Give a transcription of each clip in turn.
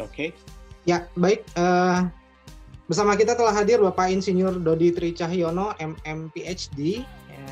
Oke. Ya, baik. Bersama kita telah hadir Bapak Insinyur Dodi Tri Cahyono, MM PhD.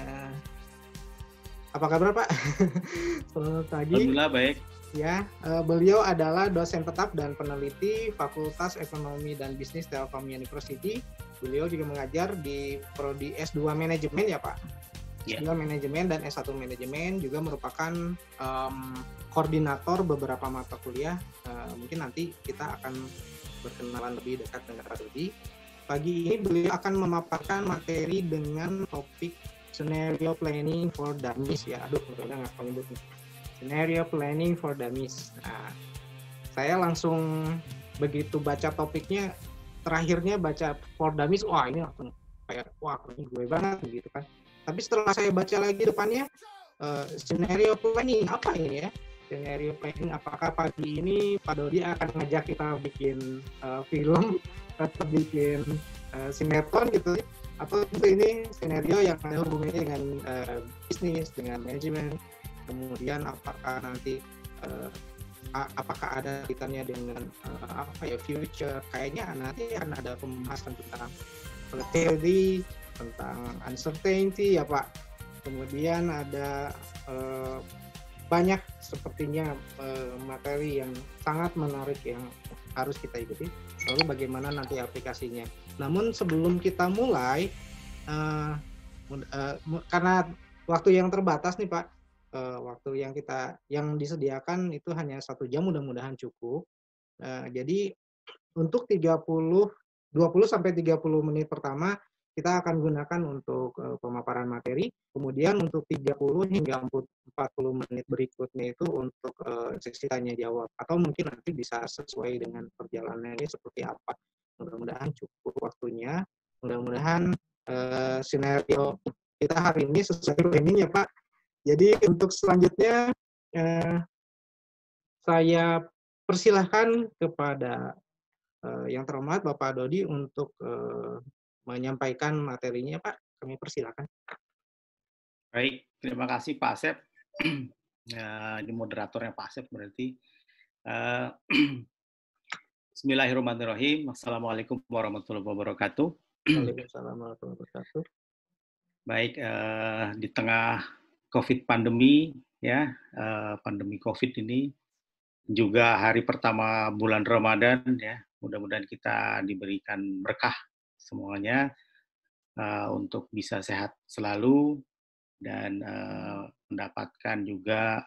Apa kabar Pak? Selamat pagi. Alhamdulillah baik. Ya, beliau adalah dosen tetap dan peneliti Fakultas Ekonomi dan Bisnis Telkom University. Beliau juga mengajar di Prodi S2 Manajemen ya Pak? S2 Manajemen dan S1 Manajemen, juga merupakan koordinator beberapa mata kuliah. Mungkin nanti kita akan berkenalan lebih dekat dengan Pak Dodi. Pagi ini beliau akan memaparkan materi dengan topik Scenario Planning for Dummies ya. Aduh, udah nggak nyebut nih. Scenario Planning for Dummies. Nah, saya langsung begitu baca topiknya, terakhirnya baca for Dummies, wah ini langsung kayak, wah ini gue banget gitu kan. Tapi setelah saya baca lagi depannya, scenario planning apa ini ya? Scenario planning, apakah pagi ini Pak Dodi akan ngajak kita bikin film atau bikin sinetron gitu, atau ini skenario yang ada hubungannya dengan bisnis, dengan manajemen, kemudian apakah nanti apakah ada kaitannya dengan future. Kayaknya nanti akan ada pembahasan tentang volatility, tentang uncertainty ya Pak. Kemudian ada banyak sepertinya materi yang sangat menarik yang harus kita ikuti. Lalu bagaimana nanti aplikasinya. Namun sebelum kita mulai, karena waktu yang terbatas nih Pak, waktu yang disediakan itu hanya 1 jam, mudah-mudahan cukup. Jadi untuk 20 sampai 30 menit pertama kita akan gunakan untuk pemaparan materi, kemudian untuk 30 hingga 40 menit berikutnya itu untuk sesi tanya jawab, atau mungkin nanti bisa sesuai dengan perjalanannya seperti apa. Mudah-mudahan cukup waktunya, mudah-mudahan skenario kita hari ini sesuai planning ya Pak. Jadi untuk selanjutnya saya persilahkan kepada yang terhormat Bapak Dodi untuk menyampaikan materinya Pak. Kami persilahkan. Baik, terima kasih Pak Asep. Ini moderatornya Pak Asep berarti. Bismillahirrahmanirrahim. Assalamualaikum warahmatullahi wabarakatuh. Waalaikumsalam warahmatullahi wabarakatuh. Baik, di tengah COVID pandemi ya, pandemi COVID ini juga hari pertama bulan Ramadan ya, mudah-mudahan kita diberikan berkah semuanya untuk bisa sehat selalu dan mendapatkan juga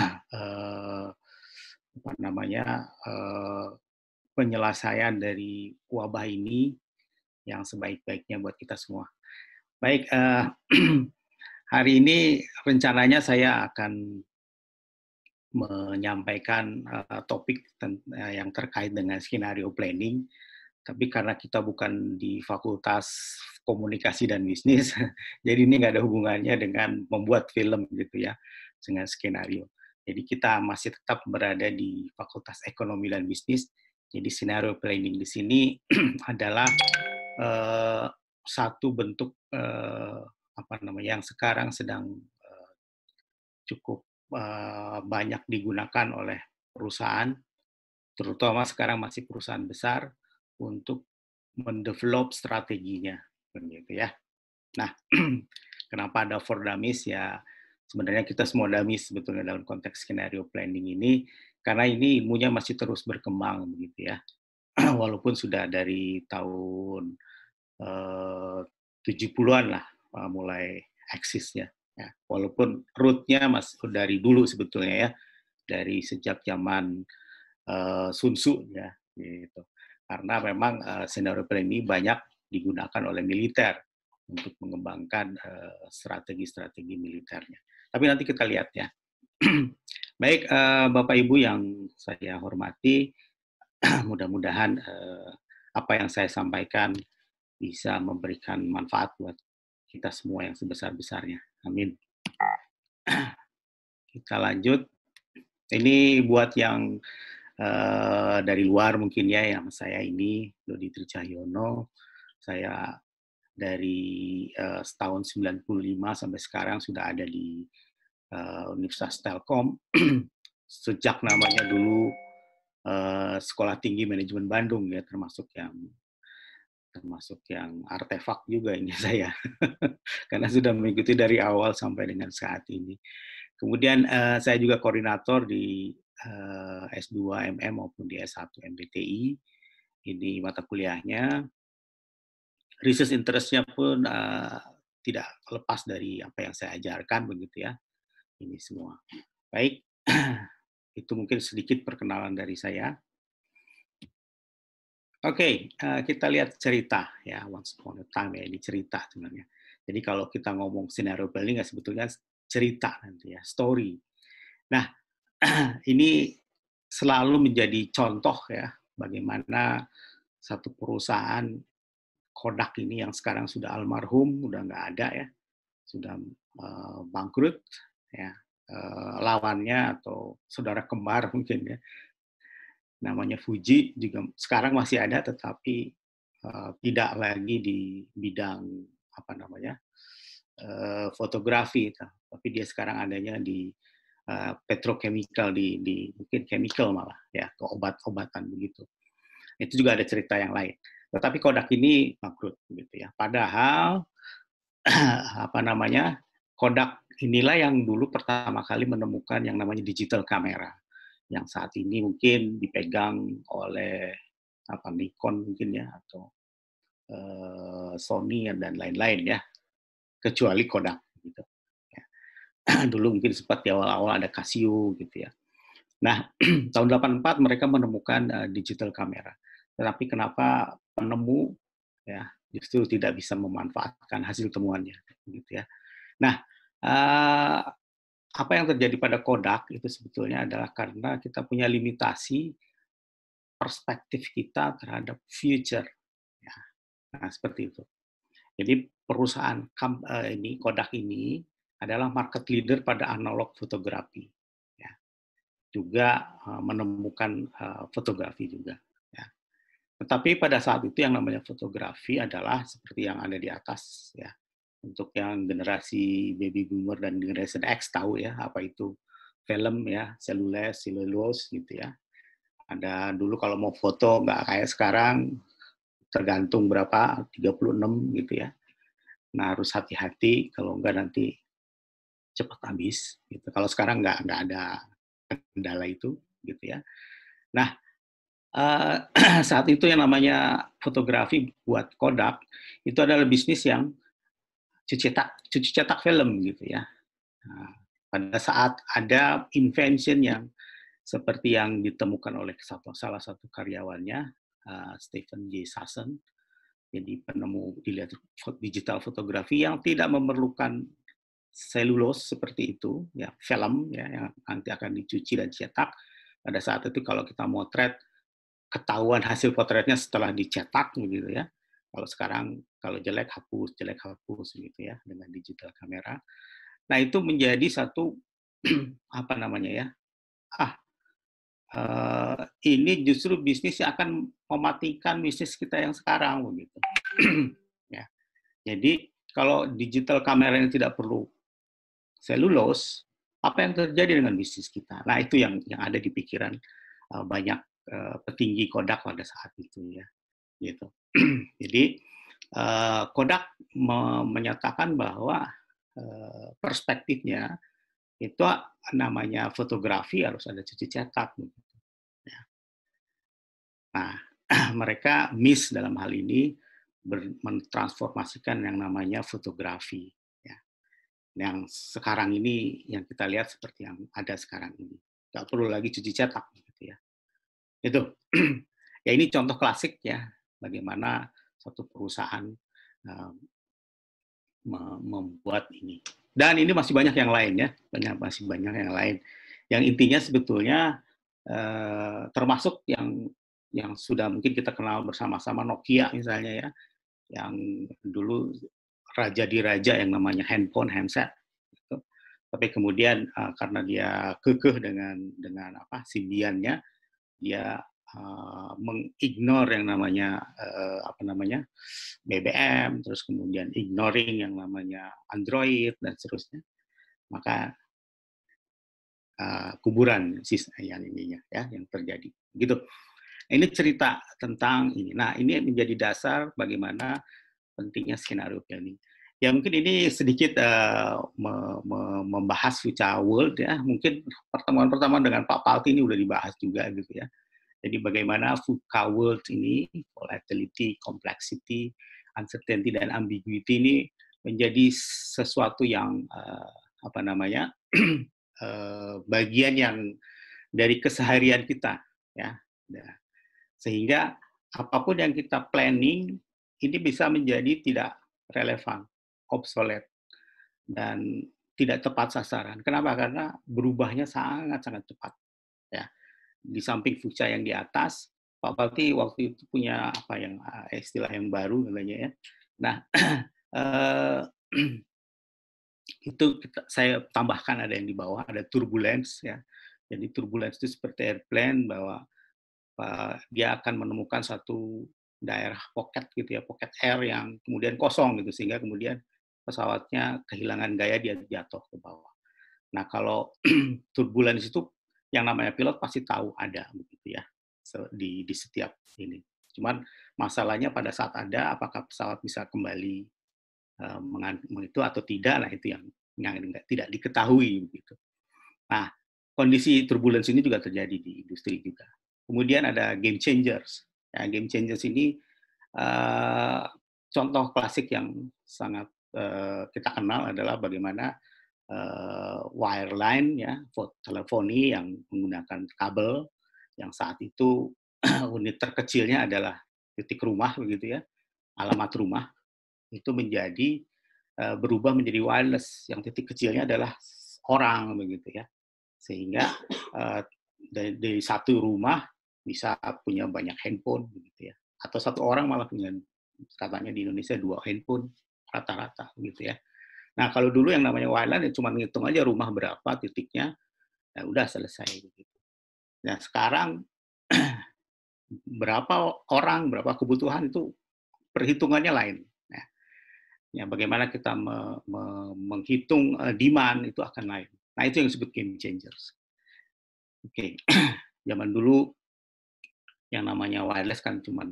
penyelesaian dari wabah ini yang sebaik-baiknya buat kita semua. Baik, hari ini rencananya saya akan menyampaikan topik yang terkait dengan skenario planning, tapi karena kita bukan di Fakultas Komunikasi dan Bisnis, jadi ini nggak ada hubungannya dengan membuat film gitu ya, dengan skenario. Jadi kita masih tetap berada di Fakultas Ekonomi dan Bisnis. Jadi skenario planning di sini adalah satu bentuk yang sekarang sedang cukup banyak digunakan oleh perusahaan, terutama sekarang masih perusahaan besar, untuk mendevelop strateginya, begitu ya. Nah, kenapa ada for dummies ya? Sebenarnya kita semua dummies sebetulnya dalam konteks skenario planning ini, karena ini ilmunya masih terus berkembang, begitu ya. Walaupun sudah dari tahun 70-an lah mulai eksisnya. Ya, walaupun root-nya masih dari dulu sebetulnya ya, dari sejak zaman Sun Tzu ya, gitu. Karena memang scenario planning ini banyak digunakan oleh militer untuk mengembangkan strategi-strategi militernya. Tapi nanti kita lihat ya. Baik, Bapak Ibu yang saya hormati, mudah-mudahan apa yang saya sampaikan bisa memberikan manfaat buat kita semua yang sebesar-besarnya. Amin. Kita lanjut. Ini buat yang dari luar mungkin ya, yang saya ini Dodi Tri Cahyono. Saya dari tahun 95 sampai sekarang sudah ada di Universitas Telkom. Sejak namanya dulu Sekolah Tinggi Manajemen Bandung ya, termasuk yang artefak juga ini saya, karena sudah mengikuti dari awal sampai dengan saat ini. Kemudian saya juga koordinator di S2 MM maupun di S1 MBTI. Ini mata kuliahnya. Research interest-nya pun tidak lepas dari apa yang saya ajarkan begitu ya. Ini semua. Baik, itu mungkin sedikit perkenalan dari saya. Oke, kita lihat cerita ya, once upon a time ya, ini cerita sebenarnya. Jadi kalau kita ngomong scenario planning ya sebetulnya cerita nanti ya, story. Nah, ini selalu menjadi contoh ya, bagaimana satu perusahaan Kodak ini yang sekarang sudah almarhum, udah nggak ada ya, sudah bangkrut ya, lawannya atau saudara kembar mungkin ya, namanya Fuji juga sekarang masih ada, tetapi tidak lagi di bidang apa namanya fotografi, tapi dia sekarang adanya di petrochemical, di mungkin chemical malah ya, ke obat-obatan begitu. Itu juga ada cerita yang lain. Tetapi Kodak ini bangkrut gitu ya. Padahal apa namanya Kodak inilah yang dulu pertama kali menemukan yang namanya digital kamera, yang saat ini mungkin dipegang oleh apa Nikon mungkin ya, atau Sony dan lain-lain ya, kecuali Kodak gitu. Ya. Dulu mungkin sempat di awal-awal ada Casio gitu ya. Nah, tahun 84 mereka menemukan digital kamera. Tetapi kenapa penemu ya justru tidak bisa memanfaatkan hasil temuannya gitu ya. Nah, apa yang terjadi pada Kodak itu sebetulnya adalah karena kita punya limitasi perspektif kita terhadap future. Ya. Nah, seperti itu. Jadi perusahaan ini Kodak ini adalah market leader pada analog fotografi. Ya. Juga menemukan fotografi juga. Ya. Tetapi pada saat itu yang namanya fotografi adalah seperti yang ada di atas ya. Untuk yang generasi baby boomer dan generasi X tahu ya apa itu film ya, selulose gitu ya. Ada dulu kalau mau foto nggak kayak sekarang, tergantung berapa, 36 gitu ya. Nah harus hati-hati, kalau enggak nanti cepat habis. Gitu. Kalau sekarang nggak ada kendala itu gitu ya. Nah saat itu yang namanya fotografi buat Kodak itu adalah bisnis yang cuci cetak film gitu ya. Nah, pada saat ada invention yang seperti yang ditemukan oleh salah satu karyawannya, Stephen J. Sasson, jadi penemu digital fotografi yang tidak memerlukan selulose seperti itu, ya film ya yang nanti akan dicuci dan cetak. Pada saat itu kalau kita motret, ketahuan hasil potretnya setelah dicetak begitu ya. Kalau sekarang kalau jelek hapus gitu ya dengan digital kamera. Nah itu menjadi satu apa namanya ya, ini justru bisnis yang akan mematikan bisnis kita yang sekarang begitu. Ya. Jadi kalau digital kamera ini tidak perlu selulose, apa yang terjadi dengan bisnis kita? Nah itu yang ada di pikiran banyak petinggi Kodak pada saat itu ya. Gitu. Jadi Kodak menyatakan bahwa perspektifnya itu namanya fotografi harus ada cuci cetak. Ya. Nah, mereka miss dalam hal ini mentransformasikan yang namanya fotografi. Ya. Yang sekarang ini yang kita lihat seperti yang ada sekarang ini. Nggak perlu lagi cuci cetak. Gitu ya. Itu. Ya ini contoh klasik ya, bagaimana satu perusahaan membuat ini. Dan ini masih banyak yang lain ya, masih banyak yang lain. Yang intinya sebetulnya termasuk yang sudah mungkin kita kenal bersama-sama, Nokia misalnya ya, yang dulu raja di raja yang namanya handset. Gitu. Tapi kemudian karena dia kekeh dengan apa Symbian-nya, dia mengignore yang namanya BBM, terus kemudian ignoring yang namanya Android dan seterusnya. Maka kuburan yang ininya ya yang terjadi. Gitu. Ini cerita tentang ini. Nah, ini menjadi dasar bagaimana pentingnya skenario planning. Ya mungkin ini sedikit membahas future world ya. Mungkin pertemuan-pertemuan dengan Pak Palti ini udah dibahas juga gitu ya. Jadi bagaimana future world ini, volatility, complexity, uncertainty dan ambiguity ini menjadi sesuatu yang bagian yang dari keseharian kita ya. Sehingga apapun yang kita planning ini bisa menjadi tidak relevan, obsolete, dan tidak tepat sasaran. Kenapa? Karena berubahnya sangat-sangat cepat. Ya. Di samping future yang di atas, Pak Balti waktu itu punya istilah yang baru namanya ya. Nah, itu saya tambahkan ada yang di bawah, ada turbulence ya. Jadi turbulence itu seperti airplane bahwa dia akan menemukan satu daerah pocket gitu ya, pocket air yang kemudian kosong gitu sehingga kemudian pesawatnya kehilangan gaya, dia jatuh ke bawah. Nah, kalau turbulence itu yang namanya pilot pasti tahu ada begitu ya di setiap ini. Cuman masalahnya pada saat ada apakah pesawat bisa kembali itu atau tidak, nah itu yang tidak diketahui begitu. Nah, kondisi turbulence ini juga terjadi di industri juga. Kemudian ada game changers. Ya, game changers ini contoh klasik yang sangat kita kenal adalah bagaimana wireline ya, teleponi yang menggunakan kabel yang saat itu unit terkecilnya adalah titik rumah begitu ya, alamat rumah itu menjadi berubah menjadi wireless yang titik kecilnya adalah orang begitu ya. Sehingga dari satu rumah bisa punya banyak handphone gitu ya, atau satu orang malah punya katanya di Indonesia 2 handphone rata-rata gitu ya. Nah kalau dulu yang namanya wireline ya cuma ngitung aja rumah berapa titiknya, ya udah selesai gitu. Nah sekarang berapa orang, berapa kebutuhan itu perhitungannya lain. Nah, ya bagaimana kita menghitung demand itu akan lain. Nah itu yang disebut game changers. Oke, zaman dulu yang namanya wireless kan cuman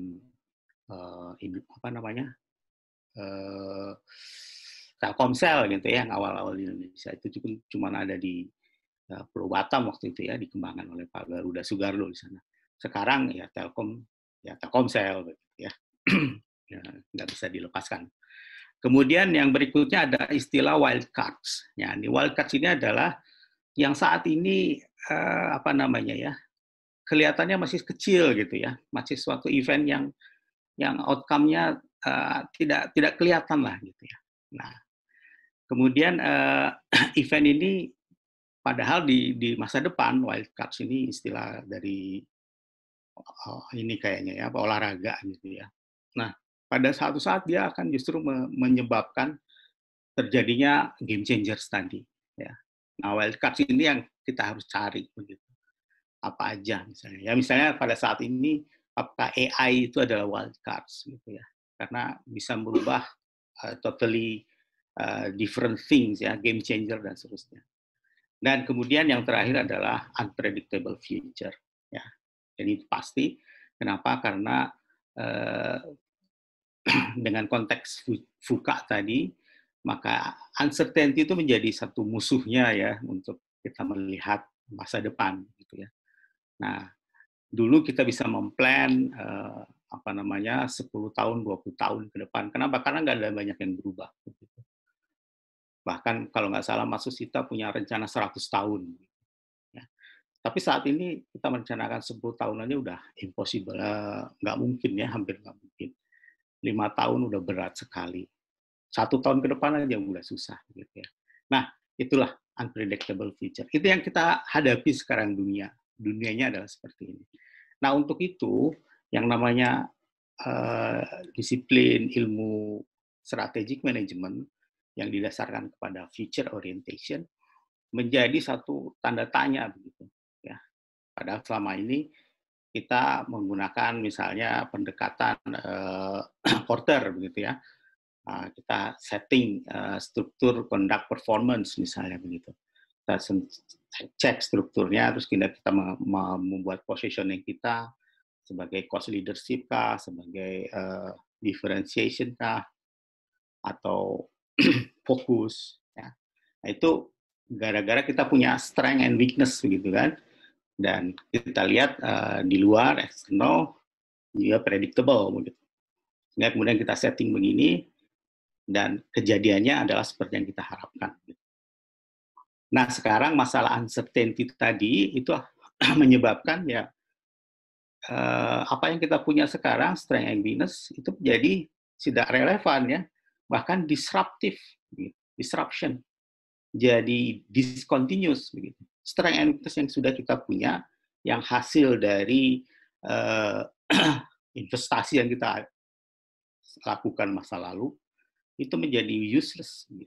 Telkomsel gitu ya, yang awal-awal di Indonesia itu cuma ada di Pulau Batam waktu itu ya, dikembangkan oleh Pak Garuda Sugarlo di sana. Sekarang ya Telkomsel gitu ya, ya nggak bisa dilepaskan. Kemudian yang berikutnya ada istilah wildcards. Ya, ini wildcards ini adalah yang saat ini kelihatannya masih kecil gitu ya, masih suatu event yang outcome-nya tidak kelihatan lah gitu ya. Nah, kemudian event ini padahal di masa depan wildcards ini istilah dari ini kayaknya ya olahraga gitu ya. Nah, pada suatu saat dia akan justru menyebabkan terjadinya game changers tadi ya. Nah, wildcards ini yang kita harus cari begitu. Apa aja misalnya. Ya misalnya pada saat ini apakah AI itu adalah wildcards gitu ya. Karena bisa merubah totally different things ya, game changer dan seterusnya. Dan kemudian yang terakhir adalah unpredictable future ya. Jadi pasti kenapa? Karena dengan konteks VUCA tadi maka uncertainty itu menjadi satu musuhnya ya untuk kita melihat masa depan gitu ya. Nah, dulu kita bisa memplan 10 tahun, 20 tahun ke depan. Kenapa? Karena nggak ada banyak yang berubah. Bahkan kalau nggak salah Mas Susita punya rencana 100 tahun. Ya. Tapi saat ini kita merencanakan 10 tahun aja udah impossible. Nggak mungkin ya, hampir nggak mungkin. 5 tahun udah berat sekali. 1 tahun ke depan aja udah susah. Gitu ya. Nah, itulah unpredictable future. Itu yang kita hadapi sekarang dunia. Dunianya adalah seperti ini. Nah, untuk itu, yang namanya disiplin ilmu strategic management yang didasarkan kepada future orientation menjadi satu tanda tanya begitu ya. Padahal selama ini kita menggunakan misalnya pendekatan Porter begitu ya. Kita setting struktur conduct performance misalnya begitu. Kita cek strukturnya, terus kita membuat positioning kita sebagai cost leadership kah, sebagai differentiation kah, atau fokus. Ya. Nah, itu gara-gara kita punya strength and weakness begitu kan, dan kita lihat di luar eksternal juga predictable begitu. Sehingga kemudian kita setting begini dan kejadiannya adalah seperti yang kita harapkan. Nah, sekarang masalah uncertainty tadi itu menyebabkan ya apa yang kita punya sekarang, strength and weakness, itu menjadi tidak relevan ya, bahkan disruptive, disruption, jadi discontinuous begitu. Strength and weakness yang sudah kita punya, yang hasil dari investasi yang kita lakukan masa lalu, itu menjadi useless. Gitu.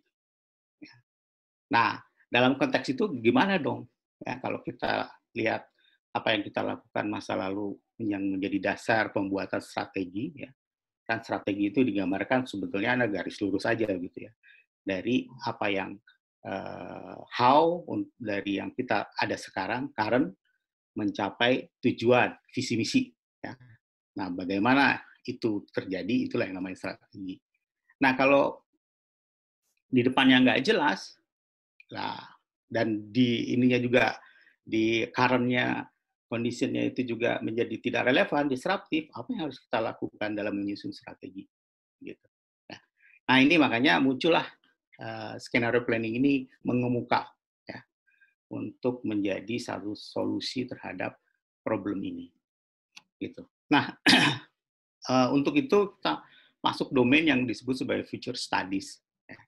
Nah, dalam konteks itu gimana dong? Ya, kalau kita lihat apa yang kita lakukan masa lalu yang menjadi dasar pembuatan strategi, ya, kan strategi itu digambarkan sebetulnya ada garis lurus saja gitu ya, dari apa yang how dari yang kita ada sekarang, current, mencapai tujuan, visi misi. Ya. Nah, bagaimana itu terjadi, itulah yang namanya strategi. Nah, kalau di depannya nggak jelas, nah, dan di ininya juga, di current-nya, kondisinya itu juga menjadi tidak relevan, disruptif, apa yang harus kita lakukan dalam menyusun strategi? Gitu. Nah, ini makanya muncullah skenario planning ini mengemuka ya, untuk menjadi satu solusi terhadap problem ini. Gitu. Nah, untuk itu kita masuk domain yang disebut sebagai future studies.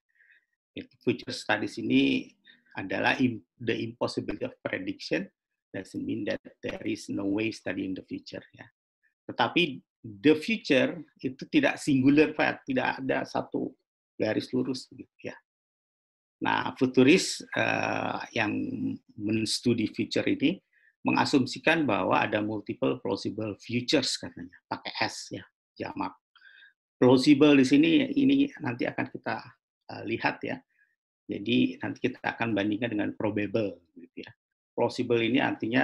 Future studies ini adalah the impossibility of prediction, doesn't mean that there is no way studying the future. Ya. Tetapi the future itu tidak singular fact, tidak ada satu garis lurus. Gitu, ya. Nah, futuris yang menstudi future ini mengasumsikan bahwa ada multiple plausible futures katanya, pakai S ya, jamak. Plausible di sini ini nanti akan kita lihat ya. Jadi nanti kita akan bandingkan dengan probable, gitu ya. Plausible ini artinya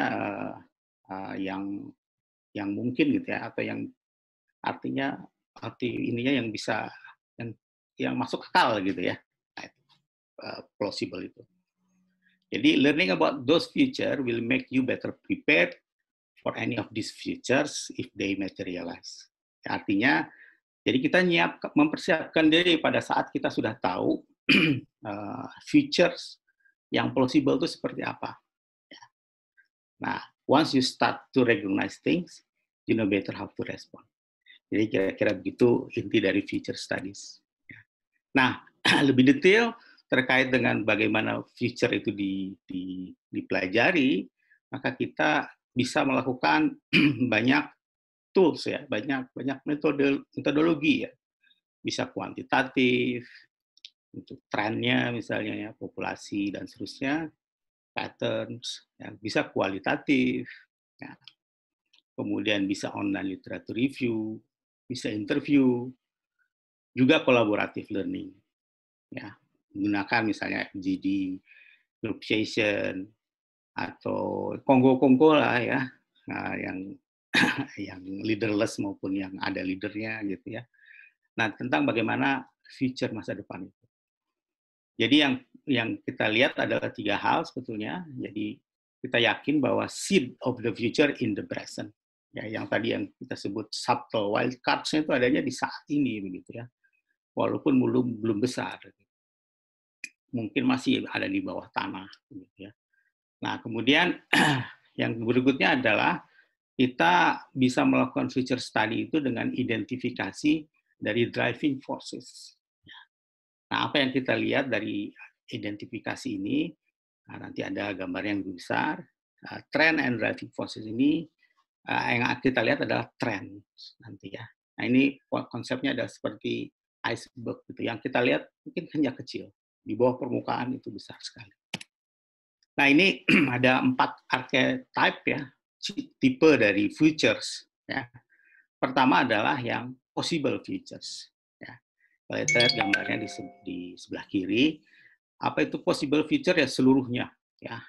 yang mungkin gitu ya, atau yang artinya ininya yang bisa yang masuk akal gitu ya. Plausible itu. Jadi learning about those future will make you better prepared for any of these futures if they materialize. Artinya, jadi kita mempersiapkan diri pada saat kita sudah tahu features yang plausible itu seperti apa. Nah, once you start to recognize things, you know better how to respond. Jadi kira-kira begitu inti dari future studies. Nah, lebih detail terkait dengan bagaimana future itu dipelajari, maka kita bisa melakukan banyak tools ya, banyak metodologi ya. Bisa kuantitatif, untuk trennya misalnya ya, populasi dan seterusnya, patterns, ya, bisa kualitatif, ya. Kemudian bisa online literature review, bisa interview, juga collaborative learning, ya, menggunakan misalnya FGD, group session, atau Kongo lah ya, nah, yang yang leaderless maupun yang ada leadernya gitu ya. Nah, tentang bagaimana future masa depan itu. Jadi yang kita lihat adalah 3 hal sebetulnya. Jadi kita yakin bahwa seed of the future in the present. Ya, yang tadi yang kita sebut subtle wild cards-nya itu adanya di saat ini begitu ya. Walaupun belum besar. Mungkin masih ada di bawah tanah gitu ya. Nah, kemudian yang berikutnya adalah kita bisa melakukan future study itu dengan identifikasi dari driving forces. Nah, apa yang kita lihat dari identifikasi ini, nah, nanti ada gambar yang lebih besar. Trend and driving forces ini yang kita lihat adalah trend nanti ya. Nah, ini konsepnya adalah seperti iceberg gitu. Yang kita lihat mungkin hanya kecil, di bawah permukaan itu besar sekali. Nah, ini ada 4 archetype ya, tipe dari futures ya. Pertama adalah yang possible futures. Ya. Kalau kita lihat gambarnya di sebelah kiri, apa itu possible future ya seluruhnya ya.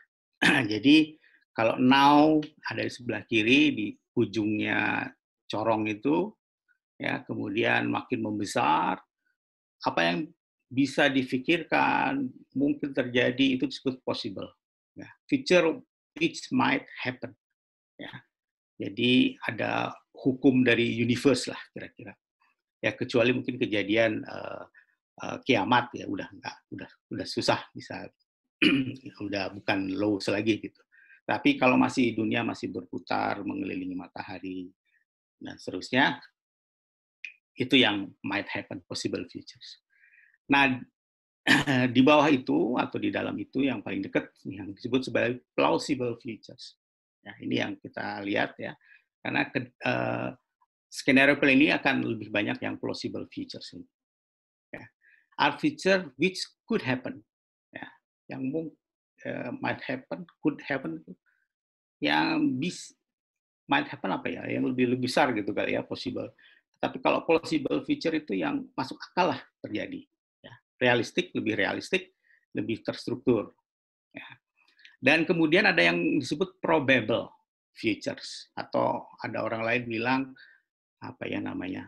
Jadi kalau now ada di sebelah kiri, di ujungnya corong itu, ya kemudian makin membesar, apa yang bisa difikirkan mungkin terjadi itu disebut possible. Ya, future which might happen. Ya, jadi ada hukum dari universe lah kira-kira. Ya kecuali mungkin kejadian kiamat ya udah enggak, udah susah bisa udah bukan laws lagi gitu. Tapi kalau masih dunia masih berputar mengelilingi matahari dan seterusnya, itu yang might happen, possible futures. Nah, di bawah itu atau di dalam itu yang paling dekat yang disebut sebagai plausible futures. Ya, ini yang kita lihat ya, karena skenario plan ini akan lebih banyak yang plausible futures ini. Ya. Are future which could happen, ya, yang might happen, could happen, yang might happen apa ya, yang lebih besar gitu kali ya, possible. Tapi kalau possible future itu yang masuk akal lah terjadi. Ya. Lebih realistik, lebih terstruktur. Ya. Dan kemudian ada yang disebut probable futures, atau ada orang lain bilang apa ya namanya,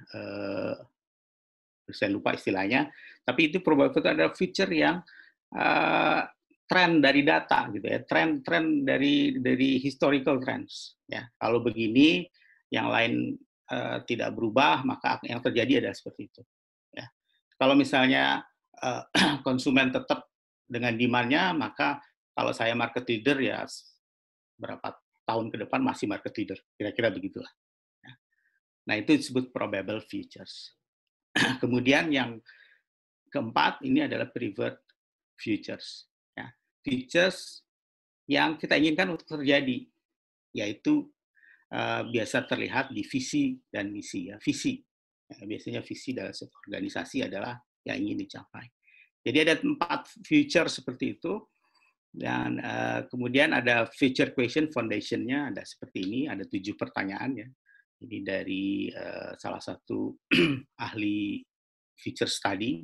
saya lupa istilahnya, tapi itu probable itu adalah future yang tren dari data gitu ya, tren dari historical trends ya. Kalau begini, yang lain tidak berubah, maka yang terjadi adalah seperti itu. Ya. Kalau misalnya konsumen tetap dengan demand-nya, maka kalau saya market leader ya berapa tahun ke depan masih market leader, kira-kira begitulah. Ya. Nah itu disebut probable futures. Kemudian yang keempat ini adalah preferred futures. Ya. Futures yang kita inginkan untuk terjadi, yaitu biasa terlihat di visi dan misi. Ya. Visi, ya, biasanya visi dalam sebuah organisasi adalah yang ingin dicapai. Jadi ada 4 future seperti itu, dan kemudian ada future question foundation-nya ada seperti ini, ada 7 pertanyaan ya. Ini dari salah satu ahli future study,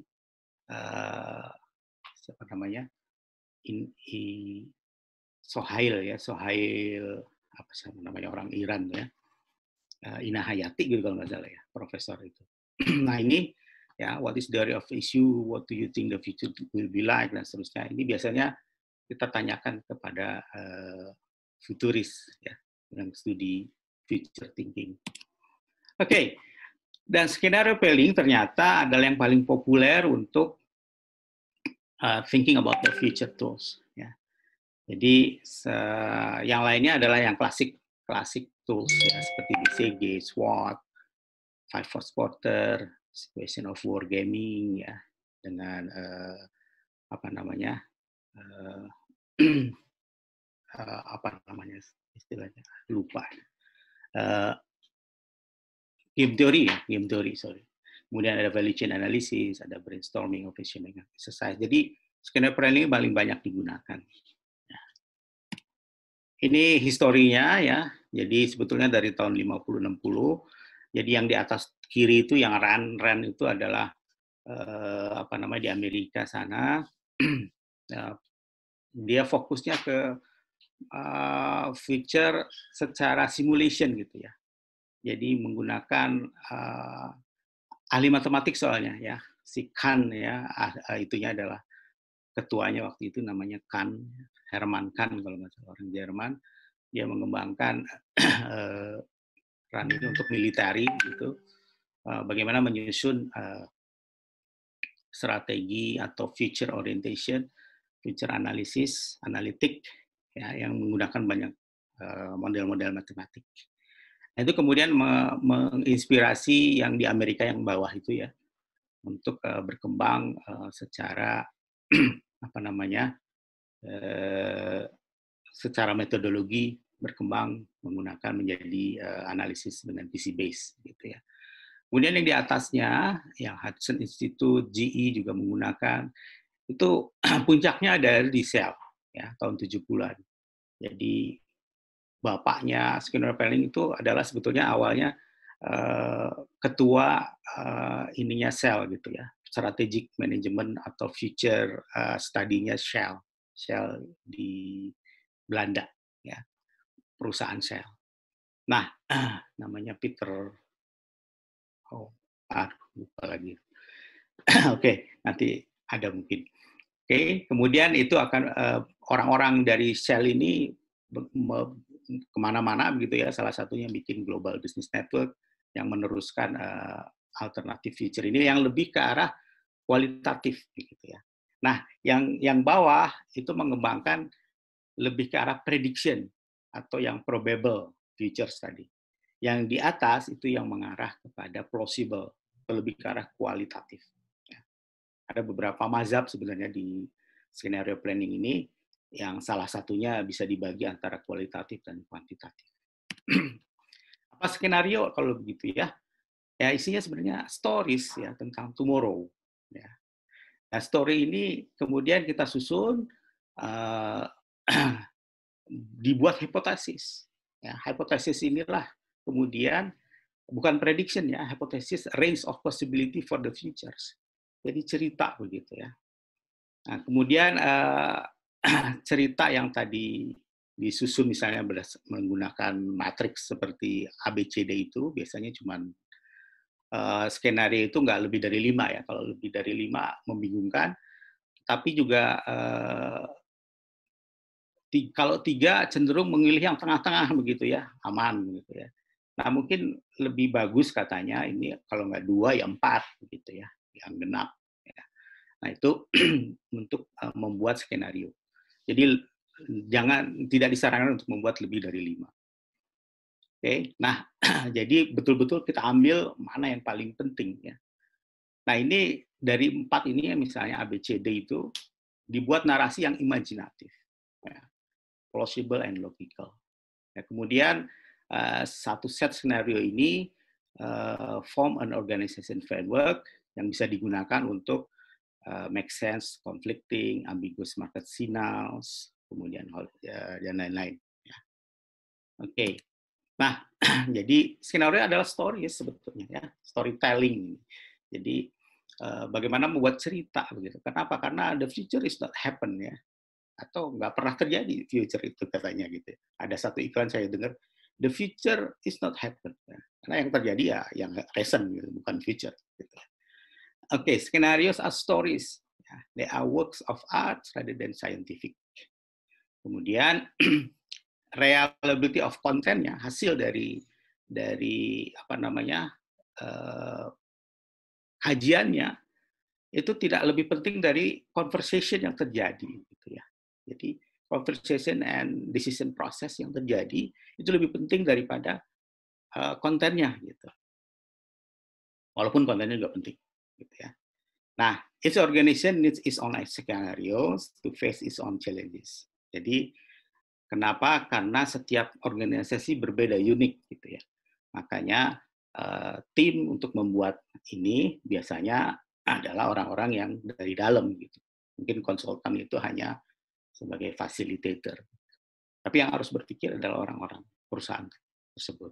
siapa namanya, Sohail ya, Sohail apa sih namanya, orang Iran ya, Ina Hayati gitu kalau nggak salah ya, profesor itu. Nah ini ya, what is the area of issue, what do you think the future will be like, dan seterusnya. Ini biasanya kita tanyakan kepada futuris ya, yang studi future thinking. Oke, dan skenario planning ternyata adalah yang paling populer untuk thinking about the future tools. Ya. Jadi yang lainnya adalah yang klasik tools ya, seperti BCG, SWOT, 5 Force Porter, Situation of Wargaming ya, dengan apa namanya apa namanya istilahnya lupa. Game theory, sorry. Kemudian ada value chain analysis, ada brainstorming, visioning exercise. Jadi skenario planning paling banyak digunakan. Ini historinya ya. Jadi sebetulnya dari tahun 50-60. Jadi yang di atas kiri itu yang RAN itu adalah apa namanya di Amerika sana. Dia fokusnya ke feature secara simulation gitu ya. Jadi menggunakan ahli matematik soalnya ya, si Kahn ya, itunya adalah ketuanya waktu itu namanya Kahn, Hermann Kahn kalau nggak salah, orang Jerman. Dia mengembangkan RAN ini untuk military gitu, bagaimana menyusun strategi atau future orientation, future analysis, analitik ya, yang menggunakan banyak model-model matematik. Nah, itu kemudian menginspirasi yang di Amerika yang bawah itu ya, untuk berkembang secara apa namanya, secara metodologi berkembang menggunakan menjadi analisis dengan PC base gitu ya. Kemudian yang di atasnya, yang Hudson Institute, GE juga menggunakan, itu puncaknya ada di Shell ya, tahun 70-an. Jadi bapaknya skenario planning itu adalah sebetulnya awalnya ketua ininya Shell gitu ya, strategic management atau future study-nya Shell di Belanda, ya, perusahaan Shell. Nah, namanya Peter, oh, lupa lagi. Oke, nanti ada mungkin. Oke, kemudian itu akan orang-orang dari Shell ini kemana-mana begitu ya. Salah satunya bikin Global Business Network yang meneruskan alternative future ini yang lebih ke arah kualitatif begitu ya. Nah, yang bawah itu mengembangkan lebih ke arah prediction atau yang probable futures tadi. Yang di atas itu yang mengarah kepada plausible, lebih ke arah kualitatif. Ada beberapa mazhab sebenarnya di scenario planning ini, yang salah satunya bisa dibagi antara kualitatif dan kuantitatif. Apa skenario kalau begitu ya? Ya isinya sebenarnya stories ya tentang tomorrow. Ya. Nah story ini kemudian kita susun, dibuat hipotesis. Ya, hipotesis inilah kemudian bukan prediction ya, hipotesis range of possibility for the futures. Jadi cerita begitu ya. Nah, kemudian cerita yang tadi disusun misalnya menggunakan matriks seperti ABCD itu biasanya cuma skenario itu nggak lebih dari 5 ya. Kalau lebih dari 5 membingungkan. Tapi juga kalau 3 cenderung memilih yang tengah-tengah begitu ya, aman begitu ya. Nah mungkin lebih bagus katanya ini kalau nggak 2 ya 4 begitu ya, yang genap. Ya. Nah itu untuk membuat skenario. Jadi tidak disarankan untuk membuat lebih dari 5. Oke, nah jadi betul-betul kita ambil mana yang paling penting ya. Nah ini dari 4 ini ya misalnya ABCD itu dibuat narasi yang imajinatif, ya, plausible and logical. Ya, kemudian satu set skenario ini form an organization framework yang bisa digunakan untuk make sense, conflicting, ambiguous market signals, kemudian dan lain-lain. Ya. Oke, nah jadi skenario adalah stories sebetulnya ya, storytelling. Jadi bagaimana membuat cerita begitu. Kenapa? Karena the future is not happen ya, atau nggak pernah terjadi future itu katanya gitu. Ada satu iklan saya dengar, the future is not happen. Ya. Karena yang terjadi ya yang recent gitu, bukan future. Gitu. Oke, scenarios are stories. Ya. They are works of art rather than scientific. Kemudian reliability of content-nya, hasil dari apa namanya kajiannya itu tidak lebih penting dari conversation yang terjadi gitu ya. Jadi conversation and decision process yang terjadi itu lebih penting daripada kontennya gitu. Walaupun kontennya juga penting gitu ya. Nah, each organization needs its own scenarios to face its own challenges. Jadi kenapa? Karena setiap organisasi berbeda, unik gitu ya. Makanya tim untuk membuat ini biasanya adalah orang-orang yang dari dalam gitu. Mungkin konsultan itu hanya sebagai facilitator. Tapi yang harus berpikir adalah orang-orang perusahaan tersebut.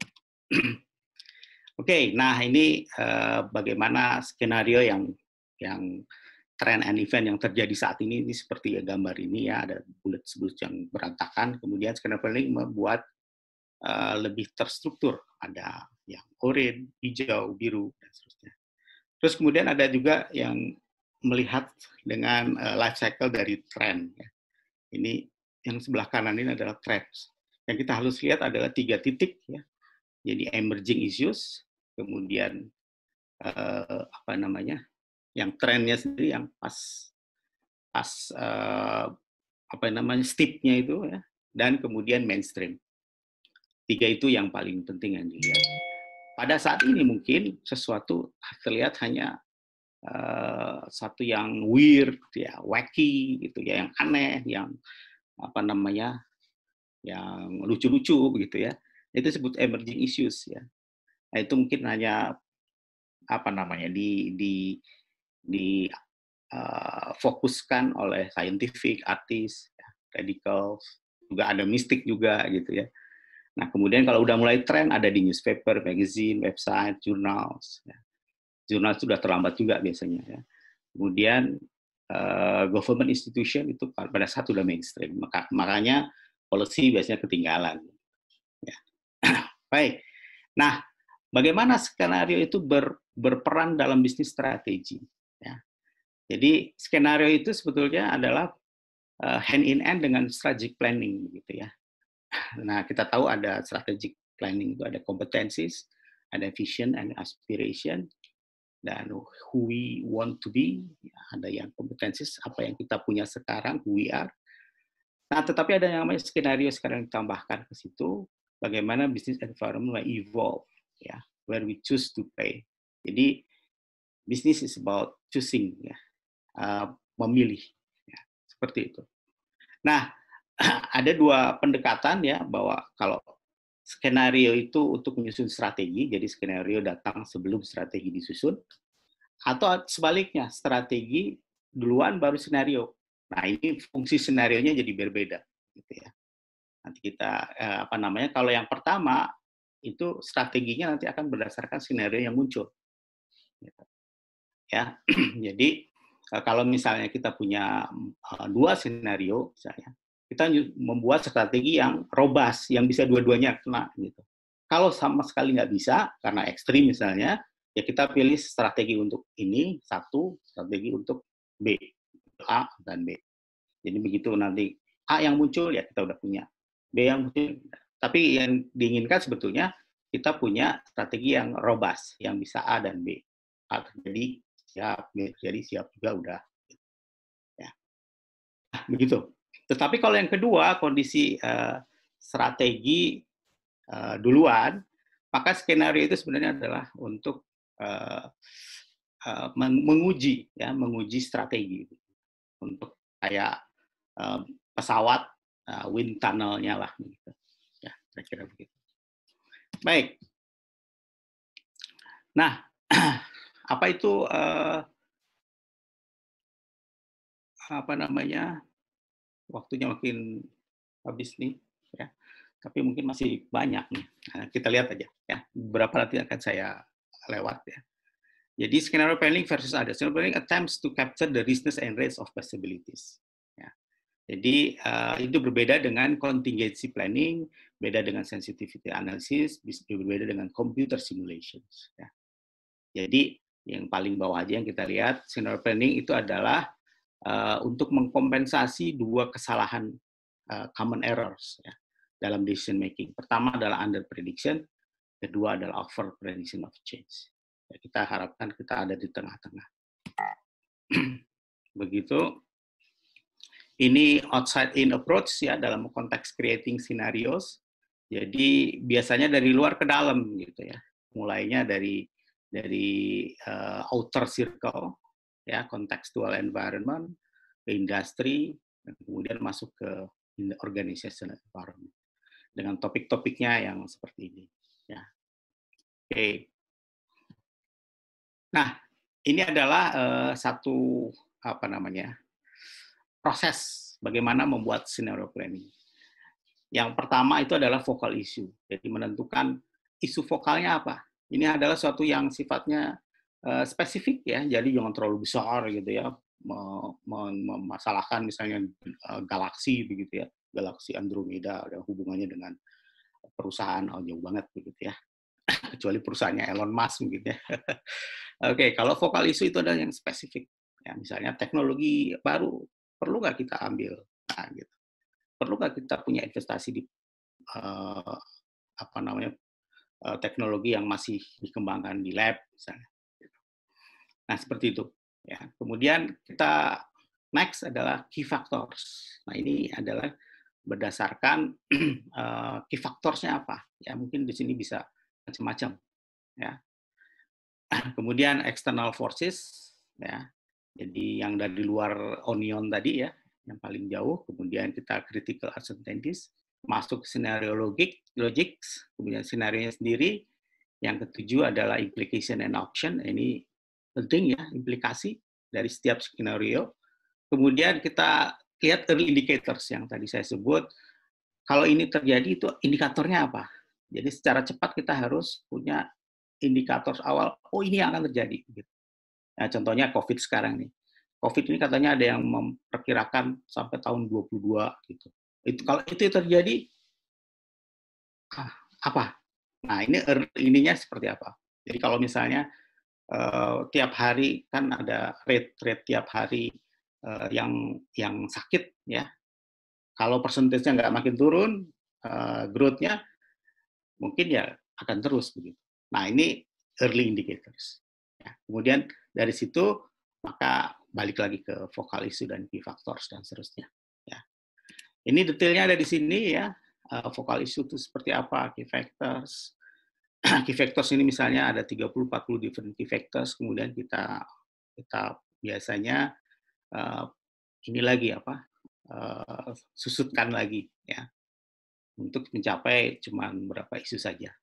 Oke, nah ini bagaimana skenario yang trend and event yang terjadi saat ini seperti gambar ini ya, ada bullet yang berantakan, kemudian skenario planning membuat lebih terstruktur, ada yang oranye, hijau, biru, dan seterusnya. Terus kemudian ada juga yang melihat dengan life cycle dari tren. Ya. Ini yang sebelah kanan ini adalah trends. Yang kita harus lihat adalah 3 titik, ya. Jadi emerging issues, kemudian apa namanya, yang trennya sendiri yang pas apa namanya steepnya itu, ya, dan kemudian mainstream. 3 itu yang paling penting yang dilihat. Pada saat ini mungkin sesuatu terlihat hanya satu yang weird, ya, wacky, gitu ya, yang aneh, yang apa namanya, yang lucu-lucu, begitu ya. Itu disebut emerging issues, ya. Nah itu mungkin hanya apa namanya di fokuskan oleh scientific, artis, ya, radicals, juga ada mistik juga, gitu ya. Nah kemudian kalau udah mulai tren ada di newspaper, magazine, website, journals. Ya. Jurnal sudah terlambat juga biasanya ya. Kemudian government institution itu pada saat sudah mainstream. Makanya policy biasanya ketinggalan. Ya. Baik. Nah, bagaimana skenario itu berperan dalam bisnis strategi? Ya. Jadi skenario itu sebetulnya adalah hand in hand dengan strategic planning, gitu ya. Nah, kita tahu ada strategic planning itu ada competencies, ada vision and aspiration, dan who we want to be. Ada yang competencies, apa yang kita punya sekarang, who we are. Nah, tetapi ada yang namanya skenario sekarang ditambahkan ke situ, bagaimana business environment will evolve, ya, where we choose to play. Jadi, business is about choosing, ya, memilih, ya, seperti itu. Nah, ada dua pendekatan ya, bahwa kalau skenario itu untuk menyusun strategi, jadi skenario datang sebelum strategi disusun, atau sebaliknya, strategi duluan baru skenario. Nah, ini fungsi senarionya jadi berbeda, gitu ya. Nanti kita kalau yang pertama itu strateginya nanti akan berdasarkan skenario yang muncul, gitu. Ya, jadi kalau misalnya kita punya dua skenario, misalnya kita membuat strategi yang robust, yang bisa dua-duanya kena, gitu. Kalau sama sekali nggak bisa, karena ekstrim misalnya, ya kita pilih strategi untuk ini satu, strategi untuk B, A dan B. Jadi begitu nanti A yang muncul, ya kita udah punya. B yang muncul. Tapi yang diinginkan sebetulnya kita punya strategi yang robust, yang bisa A dan B. A terjadi siap, B terjadi siap juga udah. Ya. Nah, begitu. Tetapi kalau yang kedua, kondisi strategi duluan, maka skenario itu sebenarnya adalah untuk menguji strategi untuk kayak pesawat wind tunnel-nya lah, gitu. Ya, kira-kira begitu. Baik. Nah, apa itu waktunya makin habis nih, ya. Tapi mungkin masih banyak nih. Nah, kita lihat aja ya. Beberapa nanti akan saya lewat ya. Jadi scenario planning versus ada. Scenario planning attempts to capture the richness and range of possibilities. Ya. Jadi itu berbeda dengan contingency planning, beda dengan sensitivity analysis, berbeda dengan computer simulations. Ya. Jadi yang paling bawah aja yang kita lihat, scenario planning itu adalah untuk mengkompensasi dua kesalahan common errors ya, dalam decision making. Pertama adalah under prediction, kedua adalah over prediction of change. Ya, kita harapkan kita ada di tengah-tengah. Begitu. Ini outside in approach ya, dalam konteks creating scenarios. Jadi biasanya dari luar ke dalam gitu ya. Mulainya dari outer circle ya, contextual environment, ke industri, dan kemudian masuk ke organizational environment dengan topik-topiknya yang seperti ini ya. Oke. Nah, ini adalah satu proses bagaimana membuat scenario planning. Yang pertama itu adalah focal issue. Jadi menentukan isu vokalnya apa. Ini adalah suatu yang sifatnya spesifik ya. Jadi jangan terlalu besar gitu ya. Memasalahkan misalnya galaksi begitu ya. Galaksi Andromeda ada hubungannya dengan perusahaan jauh banget begitu ya. Kecuali perusahaannya Elon Musk begitu ya. Oke, kalau focal issue itu adalah yang spesifik. Ya, misalnya teknologi baru perlu nggak kita ambil? Nah, gitu. Perlu nggak kita punya investasi di teknologi yang masih dikembangkan di lab misalnya. Nah, seperti itu. Ya. Kemudian kita next adalah key factors. Nah, ini adalah berdasarkan key factors-nya apa. Ya, mungkin di sini bisa macam-macam. Ya. Kemudian external forces, ya. Jadi yang dari luar onion tadi ya, yang paling jauh. Kemudian kita critical uncertainties, masuk scenario logics, kemudian scenario-nya sendiri. Yang ketujuh adalah implication and option. Ini penting ya, implikasi dari setiap skenario. Kemudian kita lihat early indicators yang tadi saya sebut. Kalau ini terjadi itu indikatornya apa? Jadi secara cepat kita harus punya indikator awal, oh ini yang akan terjadi. Nah, contohnya COVID sekarang nih. COVID ini katanya ada yang memperkirakan sampai tahun 22 gitu. Itu kalau itu terjadi apa? Nah, ini ininya seperti apa? Jadi kalau misalnya tiap hari kan ada rate tiap hari yang sakit ya. Kalau persentasenya nggak makin turun, growth-nya mungkin ya akan terus begitu. Nah, ini early indicators. Ya. Kemudian dari situ maka balik lagi ke focal issue dan key factors dan seterusnya. Ya. Ini detailnya ada di sini ya. Focal issue itu seperti apa, key factors. Key factors ini misalnya ada 30-40 different key factors, kemudian kita biasanya ini lagi apa, susutkan lagi ya untuk mencapai cuman berapa isu saja.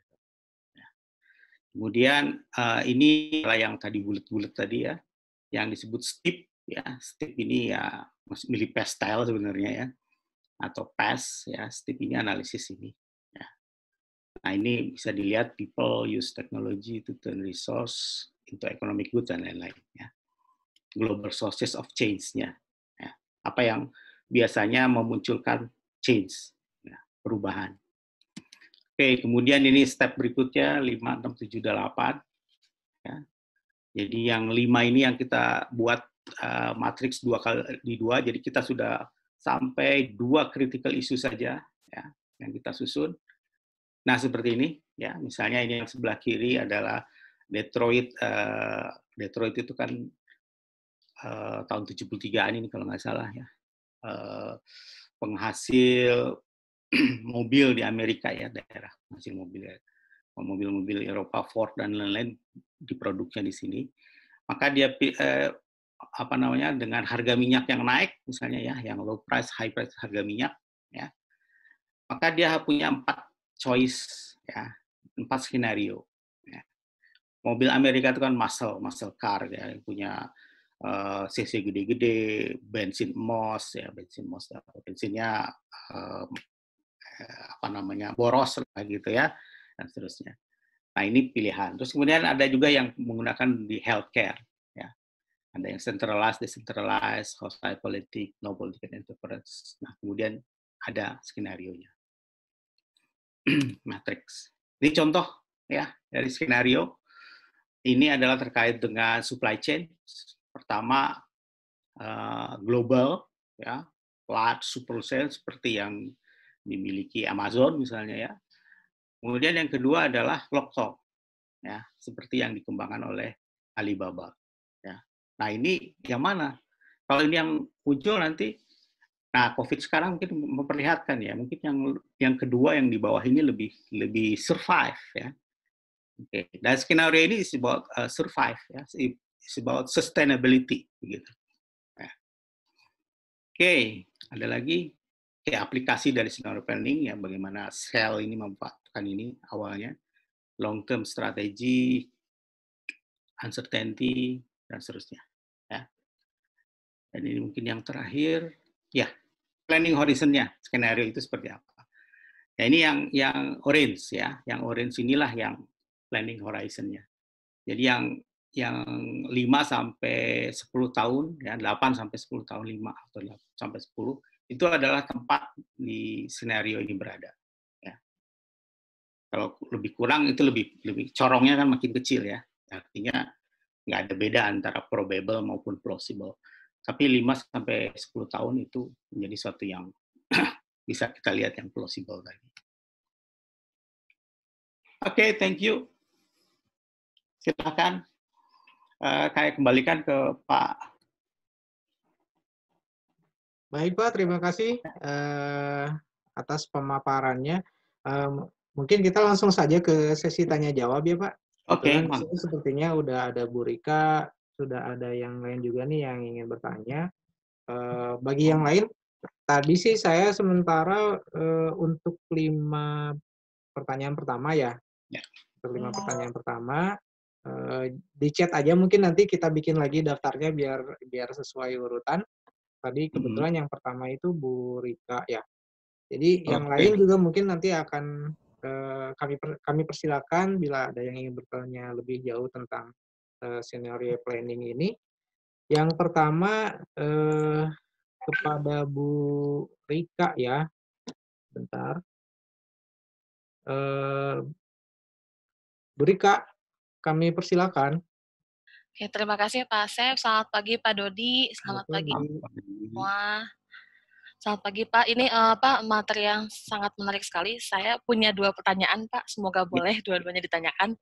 Kemudian ini yang tadi bulat-bulat tadi ya, yang disebut STIP ya. STIP ini ya masih milih PES style sebenarnya ya, atau PES ya. STIP ini analisis ini. Ya. Nah ini bisa dilihat people use technology to turn resource into economic good dan lain-lain ya. Global sources of change-nya. Ya. Apa yang biasanya memunculkan change, ya, perubahan. Oke, kemudian ini step berikutnya 5, 6, 7, 8. Ya. Jadi yang 5 ini yang kita buat matriks 2x2, jadi kita sudah sampai 2 critical issue saja ya, yang kita susun. Nah, seperti ini ya, misalnya ini yang sebelah kiri adalah Detroit. Detroit itu kan tahun 73-an ini kalau nggak salah ya. Penghasil mobil di Amerika ya, daerah penghasil mobil ya. Mobil-mobil Eropa, Ford dan lain-lain diproduksinya di sini. Maka dia dengan harga minyak yang naik misalnya ya, yang low price, high price harga minyak ya. Maka dia punya 4 choice ya, 4 skenario ya. Mobil Amerika itu kan muscle car ya, yang punya cc gede-gede, bensinnya boros gitu ya, dan seterusnya. Nah ini pilihan. Terus kemudian ada juga yang menggunakan di healthcare ya. Ada yang centralized, decentralized, hostile politik, no political interference. Nah kemudian ada skenario-nya. Matrix. Ini contoh ya dari skenario. Ini adalah terkait dengan supply chain. Pertama global ya, large super cell seperti yang dimiliki Amazon misalnya ya. Kemudian yang kedua adalah lokal ya, seperti yang dikembangkan oleh Alibaba ya. Nah, ini yang mana? Kalau ini yang muncul nanti, nah COVID sekarang mungkin memperlihatkan ya, mungkin yang kedua yang di bawah ini lebih survive ya. Oke, dan skenario ini is about survive ya, is about sustainability begitu. Ya. Oke, ada lagi aplikasi dari scenario planning ya, bagaimana sel ini memanfaatkan ini awalnya, long term strategy, uncertainty dan seterusnya ya. Dan ini mungkin yang terakhir ya, planning horizon-nya, skenario itu seperti apa. Ya ini yang orange ya, yang orange inilah yang planning horizon-nya. Jadi yang 5 sampai 10 tahun ya, 8 sampai 10 tahun, 5 atau 8 sampai 10 itu adalah tempat di skenario ini berada ya. Kalau lebih kurang itu lebih corongnya kan makin kecil ya. Artinya nggak ada beda antara probable maupun plausible. Tapi 5 sampai 10 tahun itu menjadi suatu yang bisa kita lihat yang plausible tadi. Oke, thank you. Silakan saya kembalikan ke Pak. Baik Pak, terima kasih atas pemaparannya. Mungkin kita langsung saja ke sesi tanya jawab ya Pak. Oke, Kebetulan di sini sepertinya udah ada Bu Rika, sudah ada yang lain juga nih yang ingin bertanya. Bagi yang lain, tadi sih saya sementara untuk 5 pertanyaan pertama ya. Ya. Untuk 5 pertanyaan pertama, di chat aja mungkin nanti kita bikin lagi daftarnya biar sesuai urutan. Tadi kebetulan yang pertama itu Bu Rika ya. Jadi yang lain juga mungkin nanti akan kami persilakan bila ada yang ingin bertanya lebih jauh tentang scenario planning ini. Yang pertama kepada Bu Rika ya. Bentar. Bu Rika, kami persilakan. Oke, terima kasih Pak Asep. Selamat pagi Pak Dodi. Selamat pagi semua. Selamat pagi Pak. Ini Pak, materi yang sangat menarik sekali. Saya punya 2 pertanyaan Pak. Semoga boleh dua-duanya ditanyakan.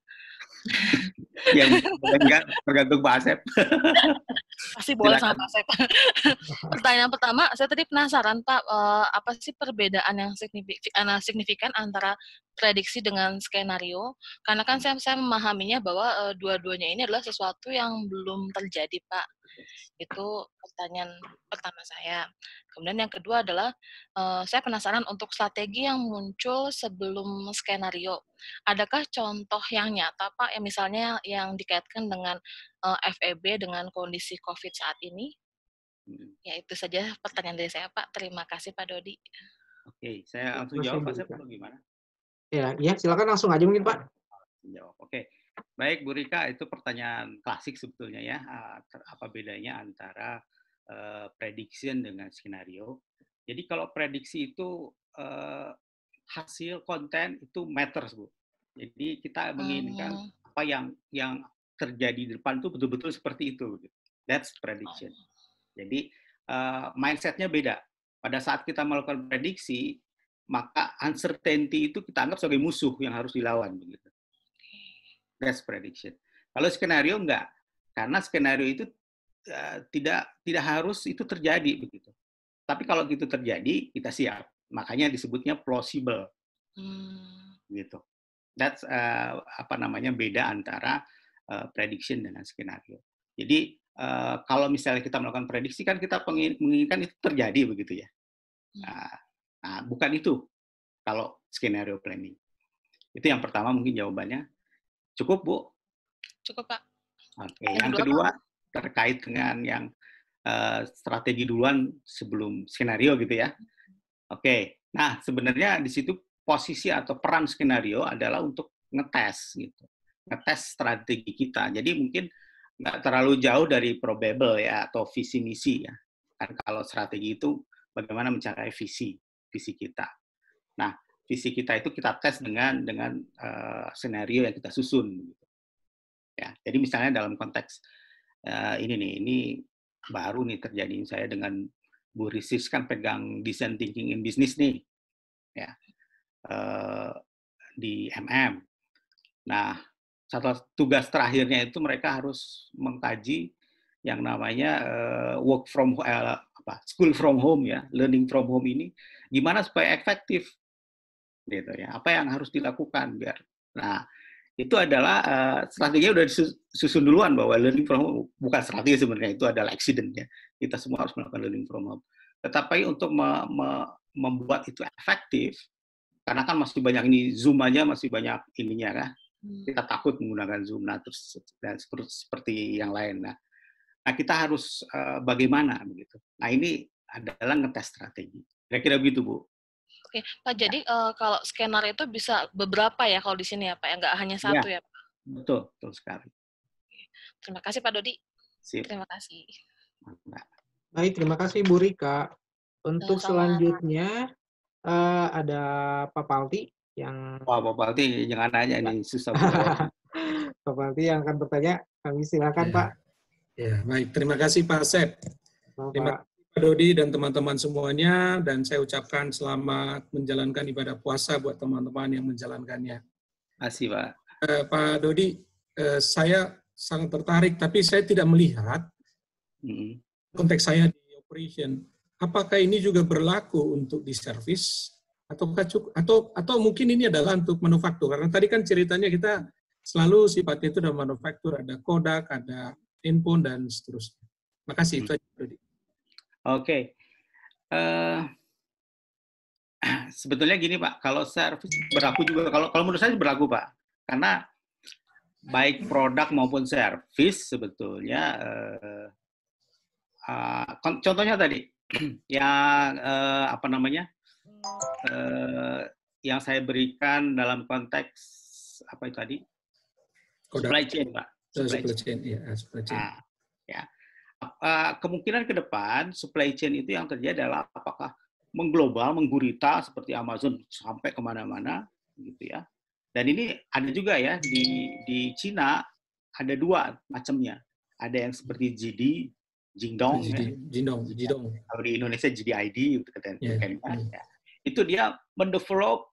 Yang enggak tergantung Pak Asep. Pasti boleh sama Pak Asep. Pertanyaan pertama, saya tadi penasaran Pak, apa sih perbedaan yang signifikan antara prediksi dengan skenario? Karena kan saya memahaminya bahwa dua-duanya ini adalah sesuatu yang belum terjadi Pak. Itu pertanyaan pertama saya. Kemudian yang kedua adalah, saya penasaran untuk strategi yang muncul sebelum skenario. Adakah contoh yang nyata Pak, yang misalnya yang dikaitkan dengan FEB dengan kondisi COVID saat ini? Ya itu saja pertanyaan dari saya Pak. Terima kasih Pak Dodi. Oke, saya langsung jawab Pak Asep atau gimana? Ya, silakan langsung aja mungkin Pak. Jawab. Oke. Baik Bu Rika, itu pertanyaan klasik sebetulnya ya. Apa bedanya antara prediction dengan skenario? Jadi kalau prediksi itu hasil konten itu matters Bu. Jadi kita menginginkan apa yang terjadi di depan itu betul-betul seperti itu. That's prediction. Jadi mindset-nya beda. Pada saat kita melakukan prediksi, maka uncertainty itu kita anggap sebagai musuh yang harus dilawan begitu. That's prediction. Kalau skenario enggak, karena skenario itu tidak harus itu terjadi begitu. Tapi kalau itu terjadi, kita siap. Makanya disebutnya plausible. Gitu. That's beda antara prediction dengan skenario. Jadi kalau misalnya kita melakukan prediksi kan kita menginginkan itu terjadi begitu ya. Nah, bukan itu kalau skenario planning. Itu yang pertama mungkin jawabannya. Cukup, Bu? Cukup, Pak. Oke. Yang kedua, terkait dengan yang strategi duluan sebelum skenario gitu ya. Oke. Nah, sebenarnya di situ posisi atau peran skenario adalah untuk ngetes gitu. Ngetes strategi kita. Jadi mungkin nggak terlalu jauh dari probable ya atau visi misi ya. Kan kalau strategi itu bagaimana mencapai visi kita. Nah, visi kita itu kita tes dengan skenario yang kita susun. Ya, jadi misalnya dalam konteks ini baru nih terjadi saya dengan Bu Risis kan pegang design thinking in business nih, ya di MM. Nah, satu tugas terakhirnya itu mereka harus mengkaji yang namanya school from home ya, learning from home ini gimana supaya efektif gitu ya. Apa yang harus dilakukan biar. Nah, itu adalah strateginya udah disusun duluan bahwa learning from home bukan strategi sebenarnya, itu adalah accident ya. Kita semua harus melakukan learning from home. Tetapi untuk membuat itu efektif, karena kan masih banyak ini Zoom aja masih banyak ininya kan. Kita takut menggunakan Zoom terus dan seperti yang lain. Nah, kita harus bagaimana begitu. Nah, ini adalah ngetes strategi. Kira-kira begitu, Bu. Oke, Pak. Jadi kalau skenario itu bisa beberapa ya kalau di sini ya, Pak. Ya, nggak hanya satu ya, Pak. Betul sekali. Terima kasih, Pak Dodi. Sip. Terima kasih. Baik, terima kasih Bu Rika. Untuk selanjutnya ada Pak Palti yang. Wah, Pak Palti jangan nanya nih, susah banget. Pak Palti yang akan bertanya, kami silakan Pak. Ya, baik. Terima kasih Pak Asep. Terima kasih Pak Dodi dan teman-teman semuanya, dan saya ucapkan selamat menjalankan ibadah puasa buat teman-teman yang menjalankannya. Terima kasih, Pak. Pak Dodi, saya sangat tertarik, tapi saya tidak melihat konteks saya di operation. Apakah ini juga berlaku untuk di service atau mungkin ini adalah untuk manufaktur? Karena tadi kan ceritanya kita selalu sifatnya itu ada manufaktur, ada kodak, ada handphone dan seterusnya. Makasih itu aja, Dodi. Oke. Sebetulnya gini Pak, kalau service berlaku juga, kalau menurut saya berlaku Pak, karena baik produk maupun service sebetulnya, contohnya tadi yang yang saya berikan dalam konteks apa itu tadi? Supply chain Pak. Supply chain. Nah, ya. kemungkinan ke depan supply chain itu yang terjadi adalah apakah mengglobal, menggurita seperti Amazon sampai kemana-mana, gitu ya. Dan ini ada juga ya di Cina ada 2 macamnya. Ada yang seperti JD, Jingdong, ya. Jidong. Kalau di Indonesia JDID, gitu kan. Ya. Itu dia mendevelop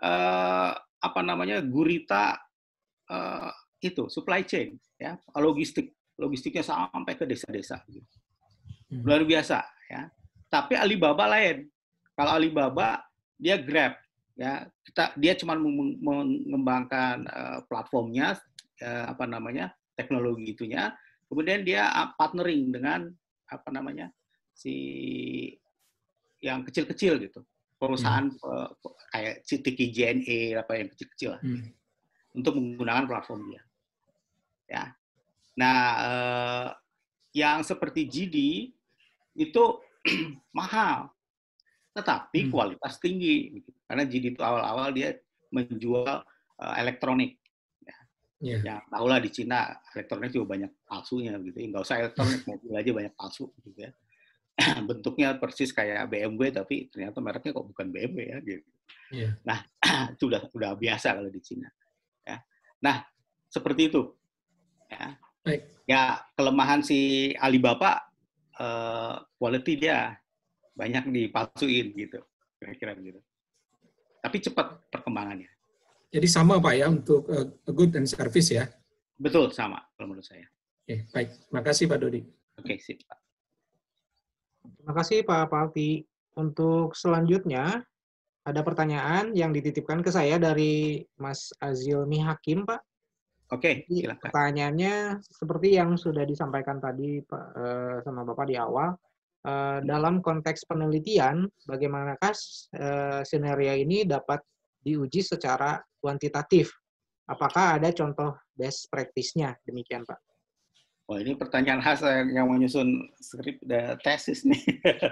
gurita itu supply chain, ya, logistiknya sampai ke desa-desa, gitu. Luar biasa, ya. Tapi Alibaba lain. Kalau Alibaba dia Grab, ya, dia cuma mengembangkan platformnya, teknologi itunya, kemudian dia partnering dengan si yang kecil-kecil gitu, perusahaan kayak Citiki JNE apa yang kecil-kecil lah, untuk menggunakan platform dia, ya. Nah, yang seperti GD itu mahal, tetapi kualitas tinggi, gitu. Karena GD itu awal-awal dia menjual elektronik. Ya, tahulah di Cina elektronik juga banyak palsunya, gitu. Nggak usah elektronik, mobil aja banyak palsu, gitu ya. Bentuknya persis kayak BMW, tapi ternyata mereknya kok bukan BMW, ya, gitu. Nah, itu udah biasa kalau di Cina. Ya. Nah, seperti itu. Ya. Ya, kelemahan si Alibaba, quality dia banyak dipalsuin, gitu. Kira-kira begitu. Tapi cepat perkembangannya. Jadi sama Pak ya untuk good and service ya? Betul, sama kalau menurut saya. Oke, baik. Makasih Pak Dodi. Oke, sip Pak. Terima kasih Pak Palti. Untuk selanjutnya, ada pertanyaan yang dititipkan ke saya dari Mas Azilmi Hakim, Pak. Oke, silakan. Pertanyaannya seperti yang sudah disampaikan tadi Pak, sama Bapak di awal. Dalam konteks penelitian, bagaimanakah skenario ini dapat diuji secara kuantitatif? Apakah ada contoh best practice-nya? Demikian, Pak. Oh, ini pertanyaan khas yang menyusun skrip tesis nih.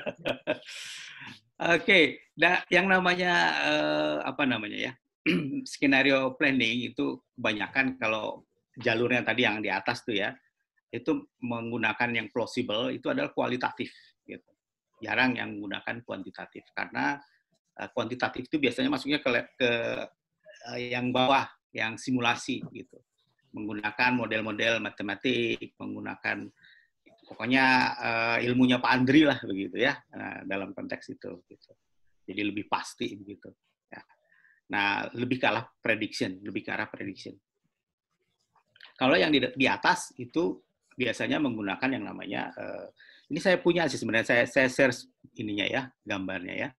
Oke, yang namanya skenario planning itu kebanyakan kalau jalurnya tadi yang di atas tuh ya, itu menggunakan yang plausible itu adalah kualitatif, gitu. Jarang yang menggunakan kuantitatif karena kuantitatif itu biasanya masuknya ke yang bawah, yang simulasi, gitu. Menggunakan model-model matematik, menggunakan pokoknya ilmunya Pak Andri lah begitu ya, dalam konteks itu, gitu. Jadi lebih pasti begitu. Ya. Nah, lebih ke arah prediction. Kalau yang di atas itu biasanya menggunakan yang namanya, ini saya punya sih sebenarnya, saya share ininya ya, gambarnya ya.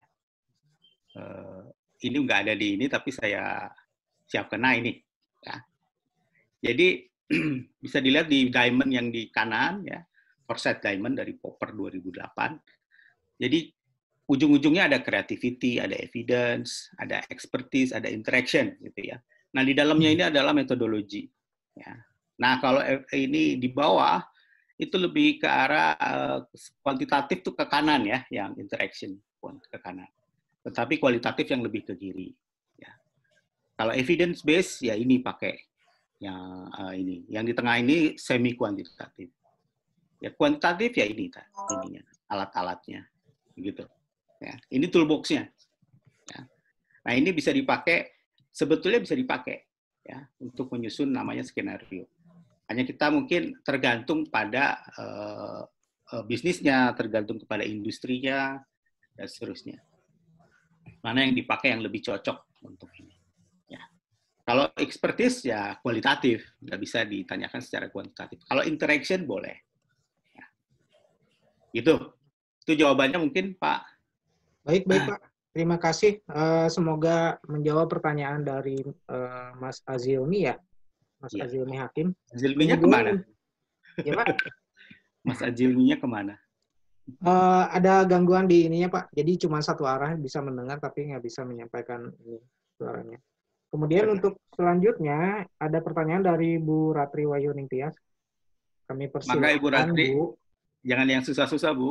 Ini nggak ada di ini, tapi saya siapkan. Nah, ini. Ya. Jadi, bisa dilihat di diamond yang di kanan, ya, Foresight Diamond dari Popper 2008. Jadi, ujung-ujungnya ada creativity, ada evidence, ada expertise, ada interaction, gitu ya. Nah, di dalamnya ini adalah metodologi. Ya. Nah, kalau ini di bawah, itu lebih ke arah kuantitatif tuh ke kanan ya, yang interaction ke kanan. Tetapi kualitatif yang lebih ke kiri. Ya. Kalau evidence based ya ini pakai yang ini. Yang di tengah ini semi kuantitatif. Ya kuantitatif ya ininya, alat-alatnya, gitu. Ya, ini toolbox-nya. Ya. Nah ini bisa dipakai, sebetulnya bisa dipakai ya untuk menyusun namanya skenario. Hanya kita mungkin tergantung pada bisnisnya, tergantung kepada industrinya dan seterusnya. Mana yang dipakai yang lebih cocok untuk ini. Ya. Kalau expertise ya kualitatif, nggak bisa ditanyakan secara kuantitatif. Kalau interaction boleh. Ya. Gitu. Itu jawabannya mungkin Pak. Baik Pak. Terima kasih. Semoga menjawab pertanyaan dari Mas Azilmi ya. Mas Azilmi Hakim. Azilminya kemana? Ya Pak. Mas Azilminya kemana? Ada gangguan di ininya Pak, jadi cuma satu arah bisa mendengar tapi nggak bisa menyampaikan ini suaranya. Kemudian untuk selanjutnya ada pertanyaan dari Bu Ratri Wahyuning Tias. Kami persilakan. Maka Ibu Ratri, jangan yang susah-susah Bu.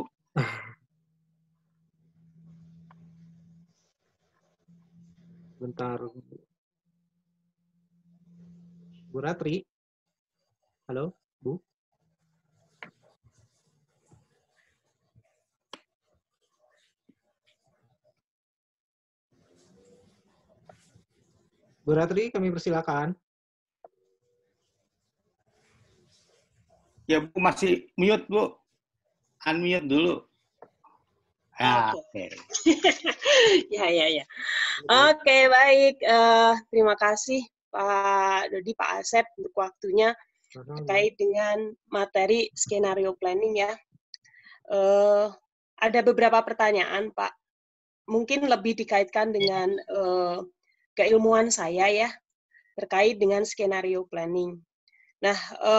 Bentar. Bu Ratri, halo Bu. Bu Ratri, kami persilakan. Ya, Bu, masih mute, Bu. Unmute dulu. Ya, oke. Ya. Oke, baik. Terima kasih Pak Dodi, Pak Asep untuk waktunya terkait dengan materi skenario planning ya. Ada beberapa pertanyaan, Pak. Mungkin lebih dikaitkan dengan keilmuan saya ya, terkait dengan skenario planning. Nah,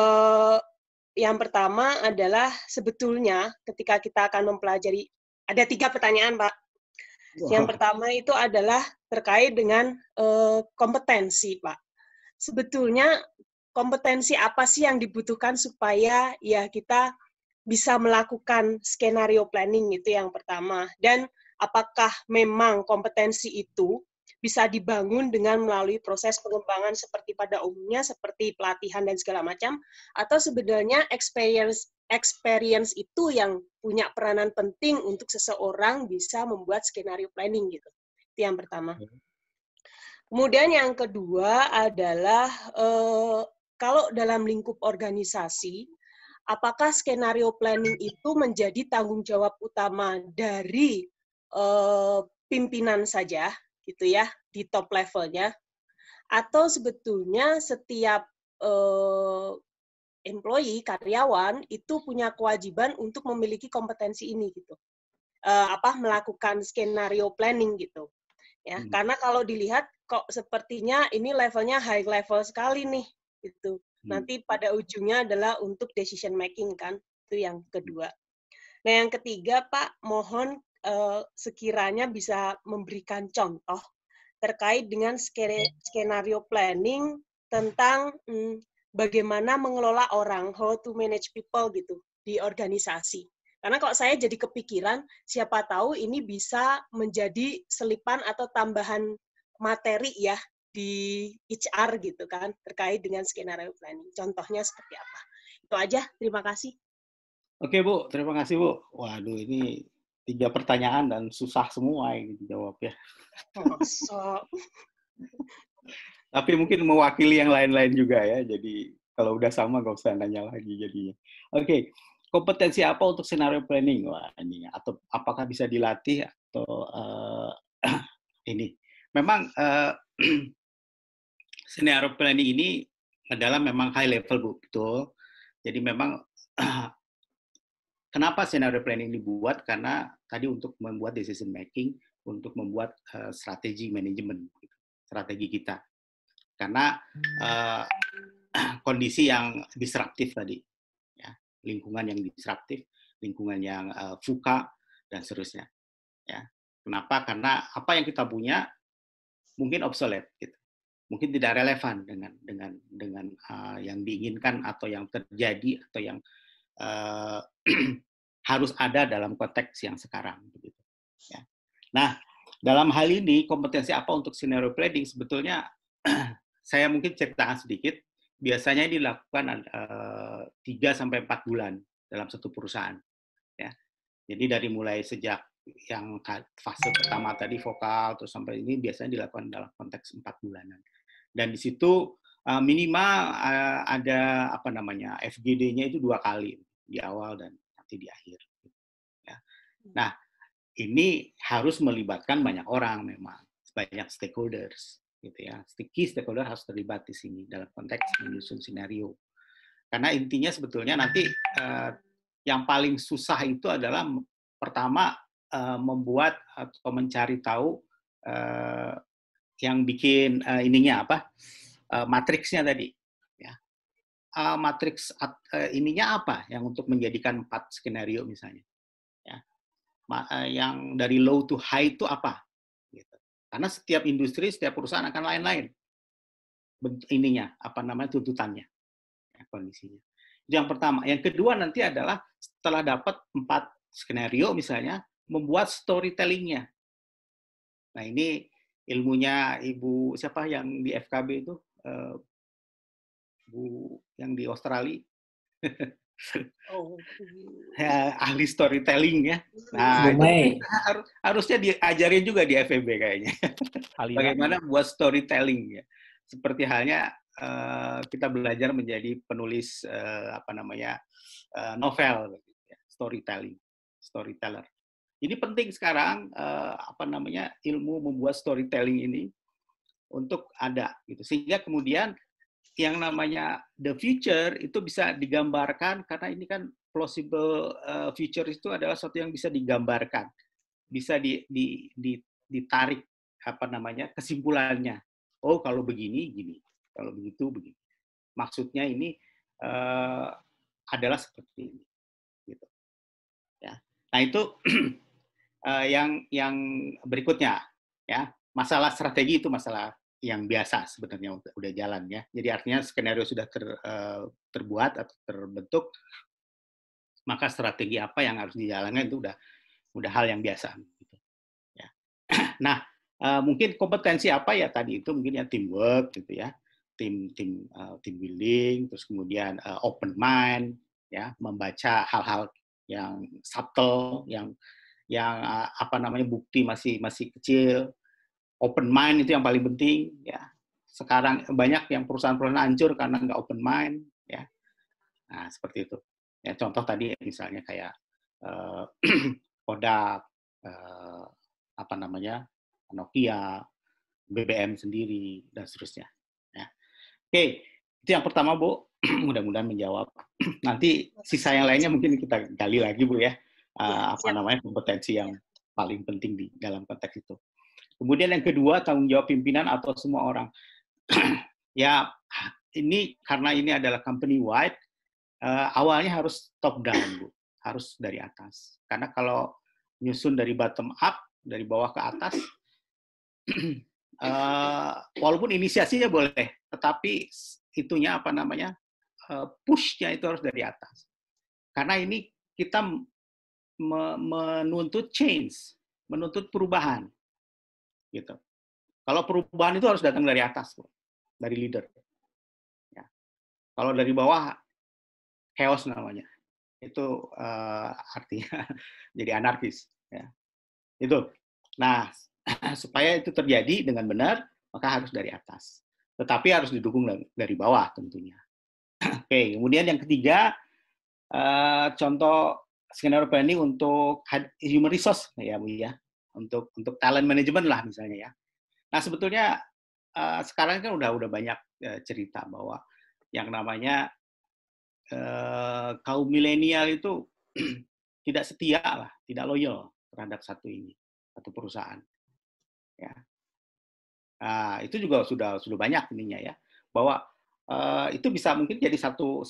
yang pertama adalah sebetulnya ketika kita akan mempelajari, ada 3 pertanyaan, Pak. Yang pertama itu adalah terkait dengan kompetensi, Pak. Sebetulnya kompetensi apa sih yang dibutuhkan supaya ya kita bisa melakukan skenario planning, itu yang pertama. Dan apakah memang kompetensi itu bisa dibangun dengan melalui proses pengembangan seperti pada umumnya, seperti pelatihan dan segala macam, atau sebenarnya experience itu yang punya peranan penting untuk seseorang bisa membuat skenario planning gitu. Itu yang pertama. Kemudian yang kedua adalah kalau dalam lingkup organisasi, apakah skenario planning itu menjadi tanggung jawab utama dari pimpinan saja, gitu ya, di top levelnya, atau sebetulnya setiap employee, karyawan, itu punya kewajiban untuk memiliki kompetensi ini, gitu. Melakukan skenario planning, gitu. Ya, karena kalau dilihat, kok sepertinya ini levelnya high level sekali nih, gitu. Nanti pada ujungnya adalah untuk decision making, kan? Itu yang kedua. Nah, yang ketiga, Pak, mohon sekiranya bisa memberikan contoh terkait dengan skenario planning tentang bagaimana mengelola orang, how to manage people gitu di organisasi. Karena kalau saya jadi kepikiran, siapa tahu ini bisa menjadi selipan atau tambahan materi ya di HR gitu kan, terkait dengan skenario planning. Contohnya seperti apa? Itu aja, terima kasih. Oke, Bu, terima kasih, Bu. Waduh, ini 3 pertanyaan dan susah semua ini dijawab ya. Tapi mungkin mewakili yang lain-lain juga ya, jadi kalau udah sama nggak usah nanya lagi jadinya. Oke, kompetensi apa untuk scenario planning? Wah, ini atau apakah bisa dilatih atau ini? Memang scenario planning ini adalah memang high level, Bu, betul. Jadi memang kenapa scenario planning dibuat? Karena tadi untuk membuat decision making, untuk membuat strategi manajemen, strategi kita. Karena kondisi yang disruptif tadi, ya, lingkungan yang disruptif, lingkungan yang VUCA dan seterusnya. Ya, kenapa? Karena apa yang kita punya mungkin obsolete, gitu. Mungkin tidak relevan dengan yang diinginkan atau yang terjadi atau yang harus ada dalam konteks yang sekarang, begitu. Ya. Nah, dalam hal ini kompetensi apa untuk scenario planning sebetulnya saya mungkin ceritakan sedikit. Biasanya dilakukan 3-4 bulan dalam satu perusahaan. Ya. Jadi dari mulai sejak yang fase pertama tadi vokal terus sampai ini biasanya dilakukan dalam konteks 4 bulanan. Dan di situ minimal ada FGD-nya itu 2 kali, di awal dan nanti di akhir. Ya. Nah, ini harus melibatkan banyak orang memang, banyak stakeholders. Gitu ya, key stakeholder harus terlibat di sini dalam konteks menyusun skenario. Karena intinya sebetulnya nanti yang paling susah itu adalah pertama membuat atau mencari tahu yang bikin ininya apa, matriksnya tadi. Ya. Matriks ininya apa yang untuk menjadikan 4 skenario misalnya. Ya. Yang dari low to high itu apa? Karena setiap industri, setiap perusahaan akan lain-lain tuntutannya, ya, kondisinya. Itu yang pertama. Yang kedua nanti adalah setelah dapat 4 skenario misalnya, membuat storytelling-nya. Nah ini ilmunya Ibu siapa yang di FKB itu, Bu yang di Australia. Ya, ahli storytelling ya. Nah, itu harusnya diajarin juga di FEB kayaknya. Bagaimana buat storytelling ya. seperti halnya kita belajar menjadi penulis novel, storyteller. Ini penting sekarang ilmu membuat storytelling ini untuk ada gitu, sehingga kemudian yang namanya the future itu bisa digambarkan, karena ini kan plausible future itu adalah sesuatu yang bisa digambarkan, bisa ditarik kesimpulannya. Oh, kalau begini gini, kalau begitu begini. Maksudnya ini adalah seperti ini, gitu. Ya. Nah itu yang berikutnya, ya, masalah strategi itu masalah yang biasa sebenarnya udah jalan, ya. Jadi artinya skenario sudah terbuat atau terbentuk, maka strategi apa yang harus dijalankan itu udah hal yang biasa. Gitu. Ya. Nah, mungkin kompetensi apa ya tadi itu mungkin ya teamwork gitu ya, team building, terus kemudian open mind, ya, membaca hal-hal yang subtle, yang bukti masih kecil. Open mind itu yang paling penting, ya. Sekarang banyak yang perusahaan-perusahaan hancur karena nggak open mind, ya. Nah, seperti itu. Ya, contoh tadi misalnya kayak Kodak, Nokia, BBM sendiri, dan seterusnya. Ya. Oke, itu yang pertama, Bu. Mudah-mudahan menjawab. Nanti sisa yang lainnya mungkin kita gali lagi, Bu, ya. Kompetensi yang paling penting di dalam konteks itu. Kemudian yang kedua, tanggung jawab pimpinan atau semua orang. Ya, ini karena ini adalah company wide, awalnya harus top down, Bu. Harus dari atas. Karena kalau nyusun dari bottom up, dari bawah ke atas, walaupun inisiasinya boleh, tetapi itunya push-nya itu harus dari atas. Karena ini kita menuntut change, menuntut perubahan. Gitu. Kalau perubahan itu harus datang dari atas, dari leader. Ya. Kalau dari bawah, chaos namanya. Itu artinya jadi anarkis. Ya. Itu. Nah, supaya itu terjadi dengan benar, maka harus dari atas. Tetapi harus didukung dari bawah tentunya. Oke, kemudian yang ketiga, contoh skenario planning untuk human resource, ya Bu ya. Untuk talent management lah misalnya ya. Nah sebetulnya sekarang kan udah banyak cerita bahwa yang namanya kaum milenial itu tidak setia lah, tidak loyal terhadap satu perusahaan. Ya. Nah, itu juga sudah banyak ininya ya, bahwa itu bisa mungkin jadi satu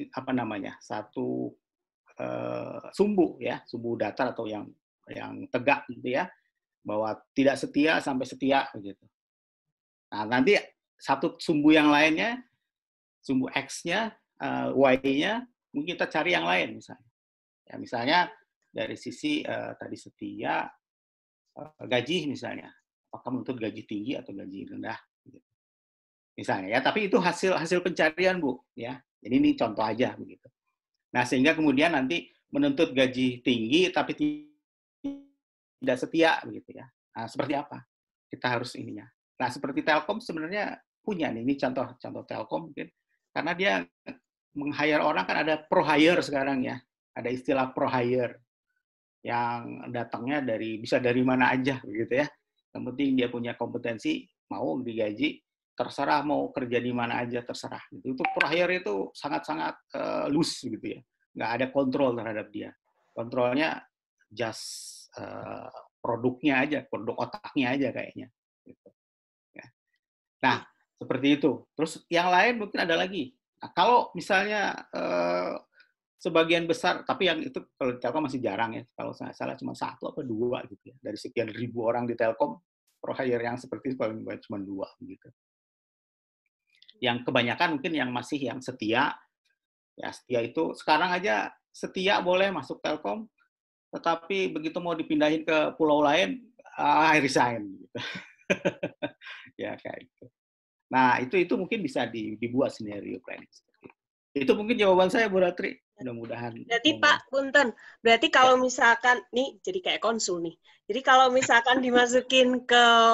sumbu datar atau yang tegak gitu ya, bahwa tidak setia sampai setia begitu. Nah, nanti satu sumbu yang lainnya, sumbu X-nya, Y-nya, mungkin kita cari yang lain misalnya. Ya, misalnya dari sisi tadi setia, gaji misalnya, apakah menuntut gaji tinggi atau gaji rendah, gitu. Misalnya ya. Tapi itu hasil pencarian, Bu. Ya, jadi ini contoh aja begitu. Nah, sehingga kemudian nanti menuntut gaji tinggi tapi tidak setia begitu ya. Nah, seperti apa? Kita harus ininya. Nah, seperti Telkom sebenarnya punya nih, ini contoh Telkom mungkin, karena dia meng-hire orang kan ada pro hire sekarang ya. Ada istilah pro hire yang datangnya bisa dari mana aja begitu ya. Yang penting dia punya kompetensi, mau digaji, terserah mau kerja di mana aja terserah. Itu pro hire itu sangat-sangat loose gitu ya. Nggak ada kontrol terhadap dia. Kontrolnya just produknya aja, produk otaknya aja kayaknya. Gitu. Ya. Nah, seperti itu. Terus yang lain mungkin ada lagi. Nah, kalau misalnya sebagian besar, tapi yang itu kalau di Telkom masih jarang ya. Kalau saya salah cuma 1 atau 2 gitu ya. Dari sekian ribu orang di Telkom, pro hire yang seperti itu paling banyak cuma 2 gitu. Yang kebanyakan mungkin yang masih yang setia. Ya, setia itu sekarang aja setia boleh masuk Telkom, tetapi begitu mau dipindahin ke pulau lain, resign. Gitu. Ya kayak gitu. Nah itu mungkin bisa dibuat scenario planning. Itu mungkin jawaban saya, Bu Ratri. Mudah-mudahan. Berarti Pak Punten, berarti kalau misalkan nih jadi kayak konsul nih. Jadi kalau misalkan dimasukin ke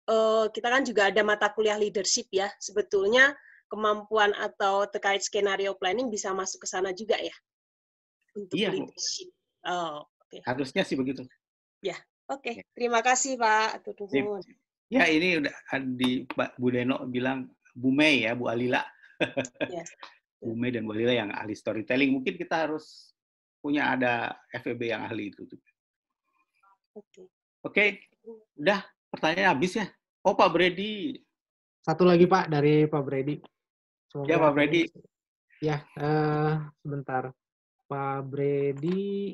kita kan juga ada mata kuliah leadership ya. Sebetulnya kemampuan atau terkait skenario planning bisa masuk ke sana juga ya untuk Iya, Bu. leadership. Oh, oke. Harusnya sih begitu. Ya, oke. Terima kasih Pak. Atur Sip. nuhun. Ya, ini udah di Bu Deno bilang Bu Mei ya, Bu Alila. Ya. Bu Mei dan Bu Alila yang ahli storytelling. Mungkin kita harus punya ada FEB yang ahli itu. Oke. Oke, udah pertanyaan habis ya. Oh, Pak Brady. Satu lagi Pak dari Pak Brady. Semoga Ya, Pak Brady. Ya, sebentar. Pak Brady.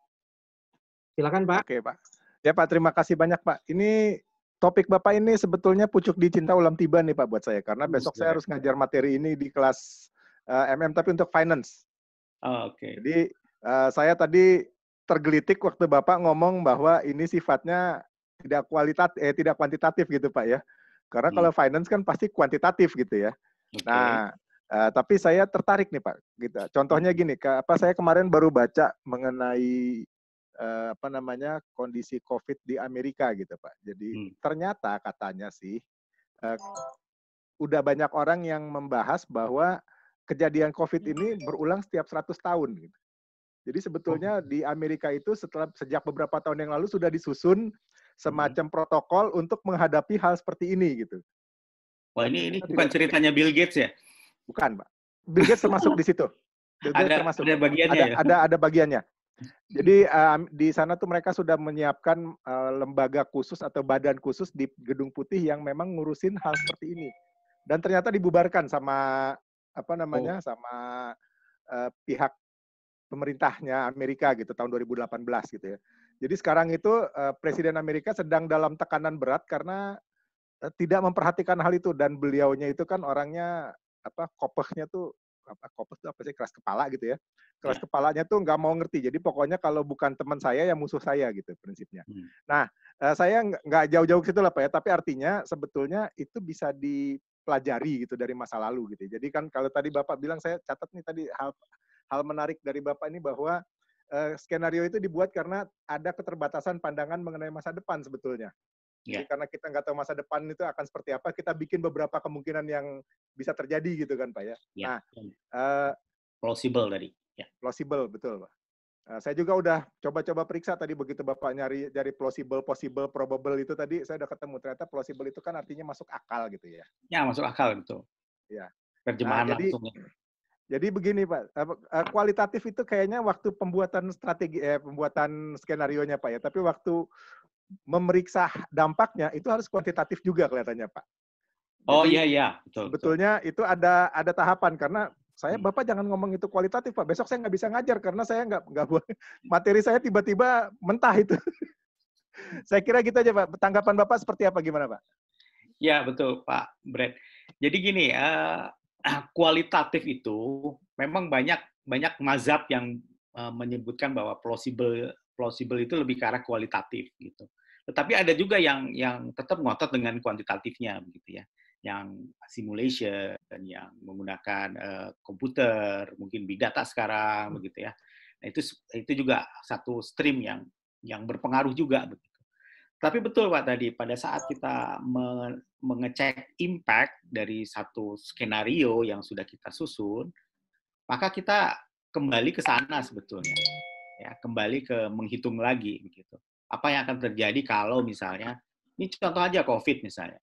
Silakan Pak. Oke Pak. Ya Pak, terima kasih banyak Pak. Ini topik Bapak ini sebetulnya pucuk dicinta ulam tiba nih Pak buat saya. Karena besok saya harus ngajar materi ini di kelas MM tapi untuk finance. Oh, oke. Jadi saya tadi tergelitik waktu Bapak ngomong bahwa ini sifatnya tidak kuantitatif gitu Pak ya. Karena kalau finance kan pasti kuantitatif gitu ya. Okay. Nah, tapi saya tertarik nih Pak. Gitu. Contohnya gini, saya kemarin baru baca mengenai kondisi COVID di Amerika gitu Pak. Jadi ternyata katanya sih udah banyak orang yang membahas bahwa kejadian COVID ini berulang setiap 100 tahun gitu. Jadi sebetulnya di Amerika itu sejak beberapa tahun yang lalu sudah disusun semacam protokol untuk menghadapi hal seperti ini gitu. Wah, ini bukan ceritanya Bill Gates ya? Bukan, Pak. Bill Gates termasuk di situ. Ada bagiannya ya? Ada bagiannya. Jadi di sana tuh mereka sudah menyiapkan lembaga khusus atau badan khusus di Gedung Putih yang memang ngurusin hal seperti ini. Dan ternyata dibubarkan sama sama pihak pemerintahnya Amerika gitu tahun 2018 gitu ya. Jadi sekarang itu Presiden Amerika sedang dalam tekanan berat karena tidak memperhatikan hal itu dan beliaunya itu kan orangnya kopehnya tuh kopeh itu apa sih, keras kepala gitu ya. Keras kepalanya tuh nggak mau ngerti. Jadi pokoknya kalau bukan teman saya ya musuh saya gitu prinsipnya. Nah, saya nggak jauh-jauh ke situ lah Pak ya, tapi artinya sebetulnya itu bisa dipelajari gitu dari masa lalu gitu. Jadi kan kalau tadi Bapak bilang, saya catat nih tadi hal menarik dari Bapak ini bahwa skenario itu dibuat karena ada keterbatasan pandangan mengenai masa depan sebetulnya. Jadi karena kita nggak tahu masa depan itu akan seperti apa, kita bikin beberapa kemungkinan yang bisa terjadi gitu kan Pak ya. Nah, plausible tadi. Ya. Plausible, betul Pak. Saya juga udah coba-coba periksa tadi begitu Bapak nyari plausible, possible, probable itu tadi saya udah ketemu. Ternyata plausible itu kan artinya masuk akal gitu ya. Ya, masuk akal betul. Ya. Terjemahan langsung. Jadi begini Pak, kualitatif itu kayaknya waktu pembuatan pembuatan skenarionya Pak ya, tapi waktu memeriksa dampaknya itu harus kuantitatif juga kelihatannya Pak. Oh iya, betul. Sebetulnya itu ada tahapan karena Bapak jangan ngomong itu kualitatif Pak. Besok saya nggak bisa ngajar karena saya nggak materi saya tiba-tiba mentah itu. Saya kira gitu aja Pak. Tanggapan Bapak seperti apa, gimana Pak? Ya betul Pak Brad. Jadi gini, kualitatif itu memang banyak mazhab yang menyebutkan bahwa plausible itu lebih ke arah kualitatif gitu. Tetapi ada juga yang tetap ngotot dengan kuantitatifnya begitu ya. Yang simulation, yang menggunakan komputer, mungkin big data sekarang begitu ya. Nah, itu juga satu stream yang berpengaruh juga begitu. Tapi betul Pak tadi, pada saat kita mengecek impact dari satu skenario yang sudah kita susun, maka kita kembali ke sana sebetulnya. Ya, kembali ke menghitung lagi begitu. Apa yang akan terjadi kalau misalnya, ini contoh aja COVID misalnya.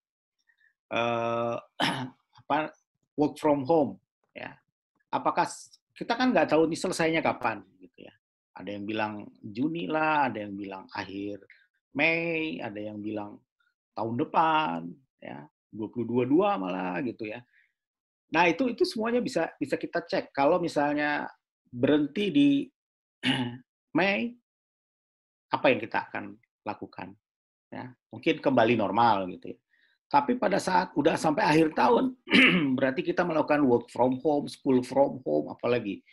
Work from home ya. Apakah kita kan nggak tahu ini selesainya kapan gitu ya. Ada yang bilang Juni lah, ada yang bilang akhir Mei, ada yang bilang tahun depan ya, 2022 malah gitu ya. Nah, itu semuanya bisa kita cek. Kalau misalnya berhenti di Mei, apa yang kita akan lakukan ya? Mungkin kembali normal gitu ya. Tapi pada saat udah sampai akhir tahun, berarti kita melakukan work from home, school from home, apalagi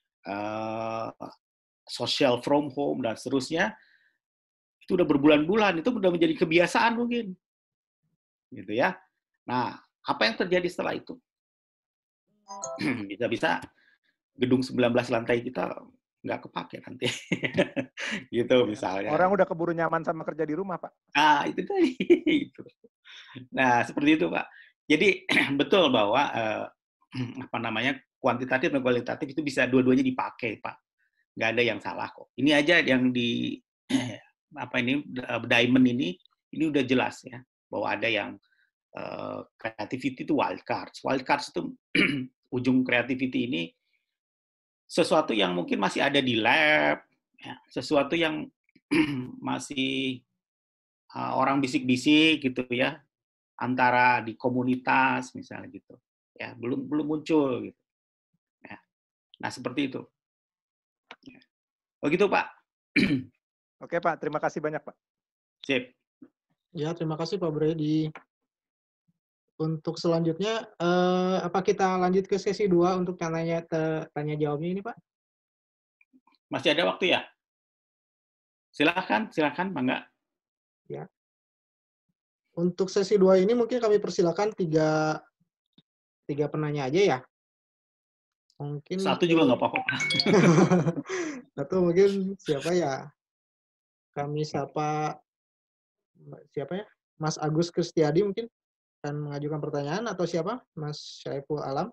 social from home, dan seterusnya. Itu udah berbulan-bulan, itu udah menjadi kebiasaan mungkin. Gitu ya. Nah, apa yang terjadi setelah itu? Bisa-bisa gedung 19 lantai kita nggak kepake nanti. Gitu misalnya. Orang udah keburu nyaman sama kerja di rumah, Pak. Itu tadi. Itu. Nah, seperti itu, Pak. Jadi betul bahwa apa namanya, kuantitatif dan kualitatif itu bisa dua-duanya dipakai, Pak. Nggak ada yang salah kok. Ini aja yang di apa ini Diamond ini udah jelas ya, bahwa ada yang creativity itu wild cards. Wild cards itu ujung creativity ini sesuatu yang mungkin masih ada di lab, ya, sesuatu yang masih orang bisik-bisik gitu ya, antara di komunitas misalnya gitu, ya belum muncul gitu. Ya. Nah seperti itu. Ya. Begitu Pak. Oke Pak, terima kasih banyak Pak. Sip. Ya, terima kasih Pak Brady. Untuk selanjutnya, apa kita lanjut ke sesi 2 untuk tanya jawabnya ini, Pak? Masih ada waktu ya? Silakan, Mangga. Ya. Untuk sesi 2 ini mungkin kami persilakan tiga penanya aja ya. Mungkin satu juga nggak apa-apa. Atau mungkin siapa ya? Kami siapa ya? Mas Agus Kristiadi mungkin akan mengajukan pertanyaan, atau siapa? Mas Syaiful Alam.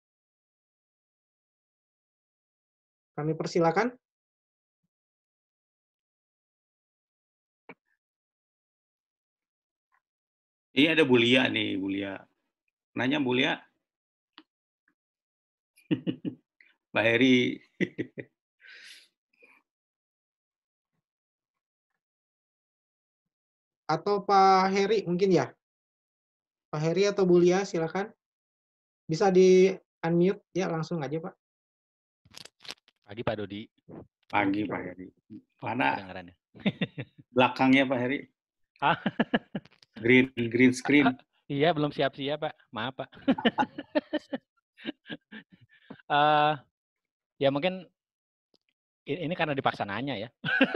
Kami persilakan. Ini ada Bulia nih, Bulia. Nanya Bulia. Pak Heri. Atau Pak Heri mungkin ya? Pak Heri atau Bulia, silakan. Bisa di-unmute ya, langsung aja Pak. Pagi Pak Dodi. Pagi Pak Heri. Mana kedengarannya? Belakangnya Pak Heri? Green screen. Iya, belum siap-siap Pak. Maaf Pak. Ya mungkin ini karena dipaksa nanya ya.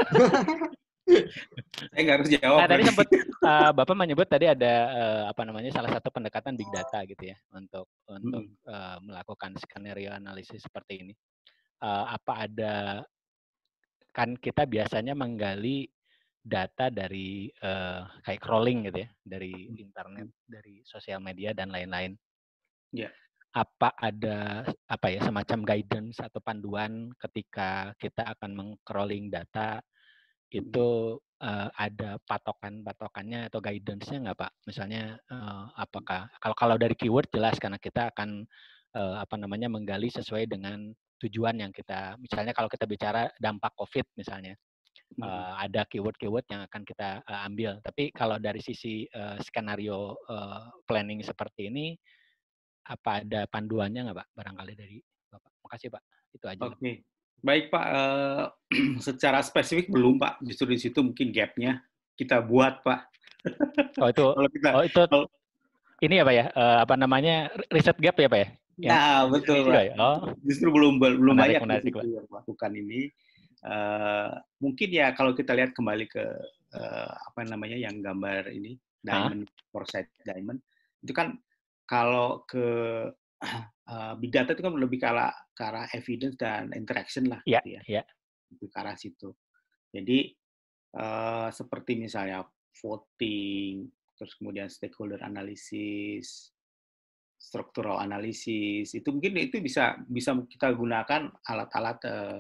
Saya nggak harus jawab. Nah, tadi sempat Bapak menyebut tadi ada salah satu pendekatan big data gitu ya untuk melakukan skenario analisis seperti ini. Apa ada, kan kita biasanya menggali data dari kayak crawling gitu ya, dari internet, dari sosial media dan lain-lain. Yeah. Apa ada semacam guidance atau panduan ketika kita akan meng-crawling data itu ada patokannya atau guidance-nya nggak Pak? Misalnya apakah kalau dari keyword jelas karena kita akan menggali sesuai dengan tujuan yang kita, misalnya kalau kita bicara dampak COVID misalnya, ada keyword-keyword yang akan kita ambil. Tapi kalau dari sisi skenario planning seperti ini, apa ada panduannya nggak Pak? Barangkali dari Bapak. Makasih Pak. Itu aja. Oke. Baik Pak, secara spesifik belum Pak. Justru di situ mungkin gap-nya kita buat Pak. Oh itu, ini ya Pak ya, riset gap ya Pak ya? Nah betul Pak. Oh. Justru belum banyak menarik, yang melakukan ini. Mungkin ya kalau kita lihat kembali ke yang gambar ini Diamond, Foresight Diamond, itu kan kalau ke big data itu kan lebih ke arah evidence dan interaction lah, gitu ya. Itu ke arah situ. Jadi seperti misalnya voting, terus kemudian stakeholder analysis, structural analysis, itu mungkin itu bisa kita gunakan alat-alat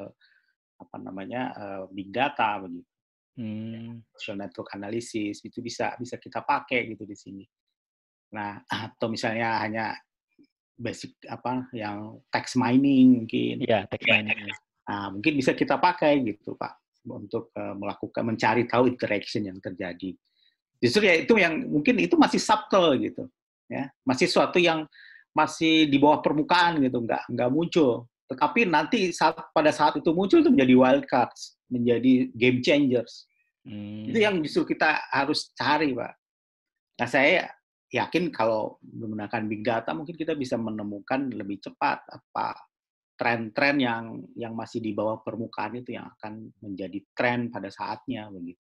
big data begitu. Social network analysis itu bisa kita pakai gitu di sini. Nah, atau misalnya hanya basic yang text mining mungkin. Iya, text mining. Nah, mungkin bisa kita pakai gitu, Pak, untuk mencari tahu interaction yang terjadi. Justru ya itu yang mungkin itu masih subtle gitu, ya. Masih sesuatu yang masih di bawah permukaan gitu, nggak muncul. Tetapi nanti pada saat itu muncul itu menjadi wild cards, menjadi game changers. Itu yang justru kita harus cari, Pak. Nah, saya yakin kalau menggunakan big data mungkin kita bisa menemukan lebih cepat tren-tren yang masih di bawah permukaan itu yang akan menjadi tren pada saatnya begitu.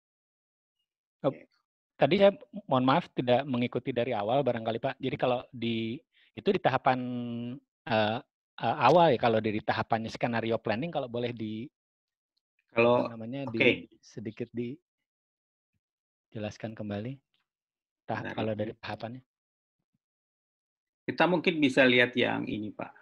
Tadi saya mohon maaf tidak mengikuti dari awal barangkali Pak. Jadi kalau itu di tahapan awal ya, kalau dari tahapannya skenario planning, kalau boleh Kalau sedikit dijelaskan kembali kalau dari tahapannya. Kita mungkin bisa lihat yang ini, Pak.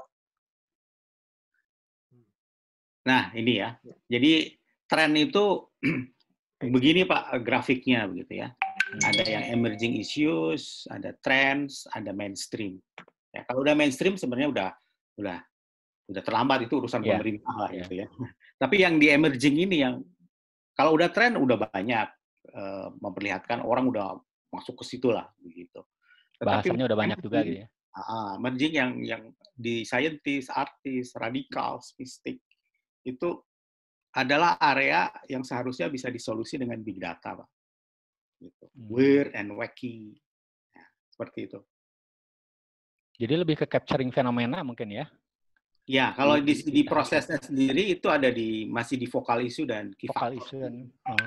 Nah, ini ya. Jadi tren itu begini, Pak, grafiknya begitu ya. Ada yang emerging issues, ada trends, ada mainstream. Ya, kalau udah mainstream sebenarnya udah terlambat, itu urusan pemerintah lah gitu ya. Tapi yang di emerging ini yang kalau udah tren udah banyak memperlihatkan orang udah masuk ke situ lah begitu. Tetapi bahasanya udah banyak juga gitu ya. Emerging yang di scientist, artis, radikal, mistik itu adalah area yang seharusnya bisa disolusi dengan big data, Pak. Gitu. Weird and wacky, ya, seperti itu. Jadi lebih ke capturing fenomena mungkin ya? Ya, kalau di prosesnya sendiri itu ada masih di vokal isu dan key vokal factor. Isu dan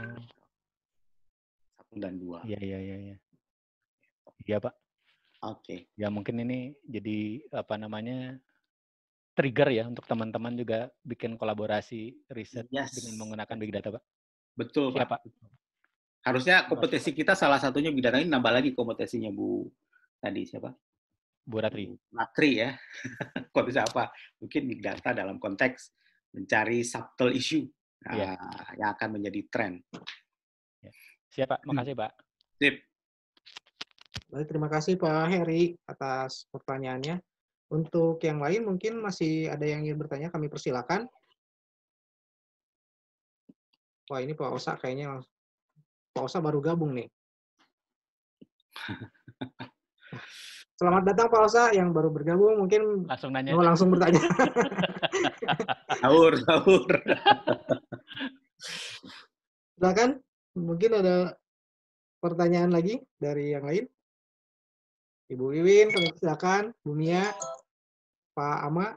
1 dan 2. Iya. Iya, Pak. Oke. Ya mungkin ini jadi trigger ya untuk teman-teman juga bikin kolaborasi riset dengan menggunakan big data, Pak. Betul, Siap, Pak. Harusnya kompetisi kita salah satunya big data, ini nambah lagi kompetisinya Bu tadi siapa? Bu Ratri. Ratri ya. Kompetisi apa? Mungkin big data dalam konteks mencari subtle issue yang akan menjadi tren. Ya. Siap, Pak. Makasih, Pak. Sip. Baik, terima kasih Pak Heri atas pertanyaannya. Untuk yang lain mungkin masih ada yang ingin bertanya, kami persilakan. Wah, ini Pak Osa kayaknya Pak Osa baru gabung nih. Selamat datang Pak Osa yang baru bergabung, mungkin langsung nanya. mau langsung bertanya. Sahur. Silakan, mungkin ada pertanyaan lagi dari yang lain. Ibu Wiwin, kami silakan. Bu Mia, Pak Ama.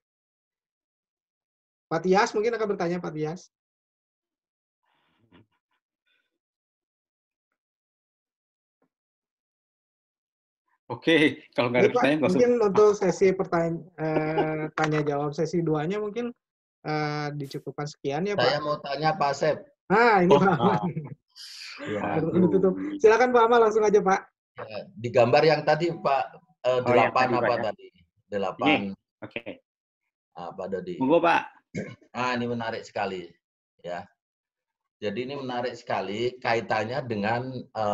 Pak Tias mungkin akan bertanya, Pak Tias. Oke, kalau nggak ada pertanyaan, mungkin untuk sesi tanya jawab sesi 2-nya mungkin dicukupkan sekian ya, Pak. Saya mau tanya Pak Asep. Ini Pak Ama. Ditutup. Silakan Pak Ama, langsung aja Pak. Di gambar yang tadi Pak 8 tadi? 8. Oke. Pak Dodi. Monggo Pak. Ini menarik sekali ya. Jadi ini menarik sekali kaitannya dengan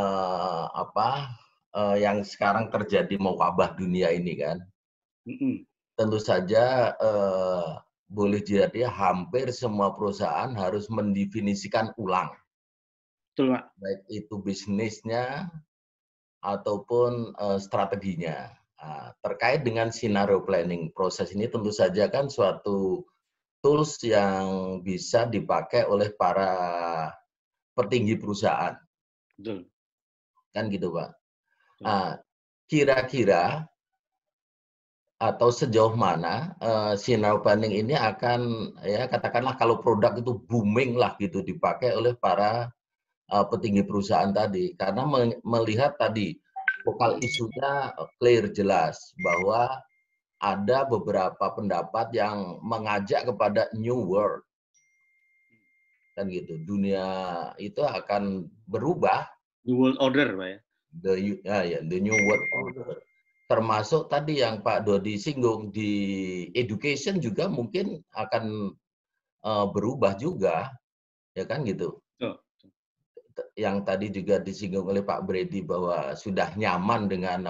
yang sekarang terjadi mewabah dunia ini kan. Tentu saja boleh jadi hampir semua perusahaan harus mendefinisikan ulang. Betul, Pak. Baik itu bisnisnya ataupun strateginya. Terkait dengan scenario planning, proses ini tentu saja kan suatu tools yang bisa dipakai oleh para petinggi perusahaan. Betul. Kan gitu, Pak. Kira-kira atau sejauh mana scenario planning ini akan, ya katakanlah kalau produk itu booming lah gitu dipakai oleh para petinggi perusahaan tadi. Karena melihat tadi vokal isunya clear, jelas bahwa ada beberapa pendapat yang mengajak kepada new world. Kan gitu. Dunia itu akan berubah. New world order, Pak ya. The new world order. Termasuk tadi yang Pak Dodi singgung di education juga mungkin akan berubah juga. Ya kan gitu. Yang tadi juga disinggung oleh Pak Brady bahwa sudah nyaman dengan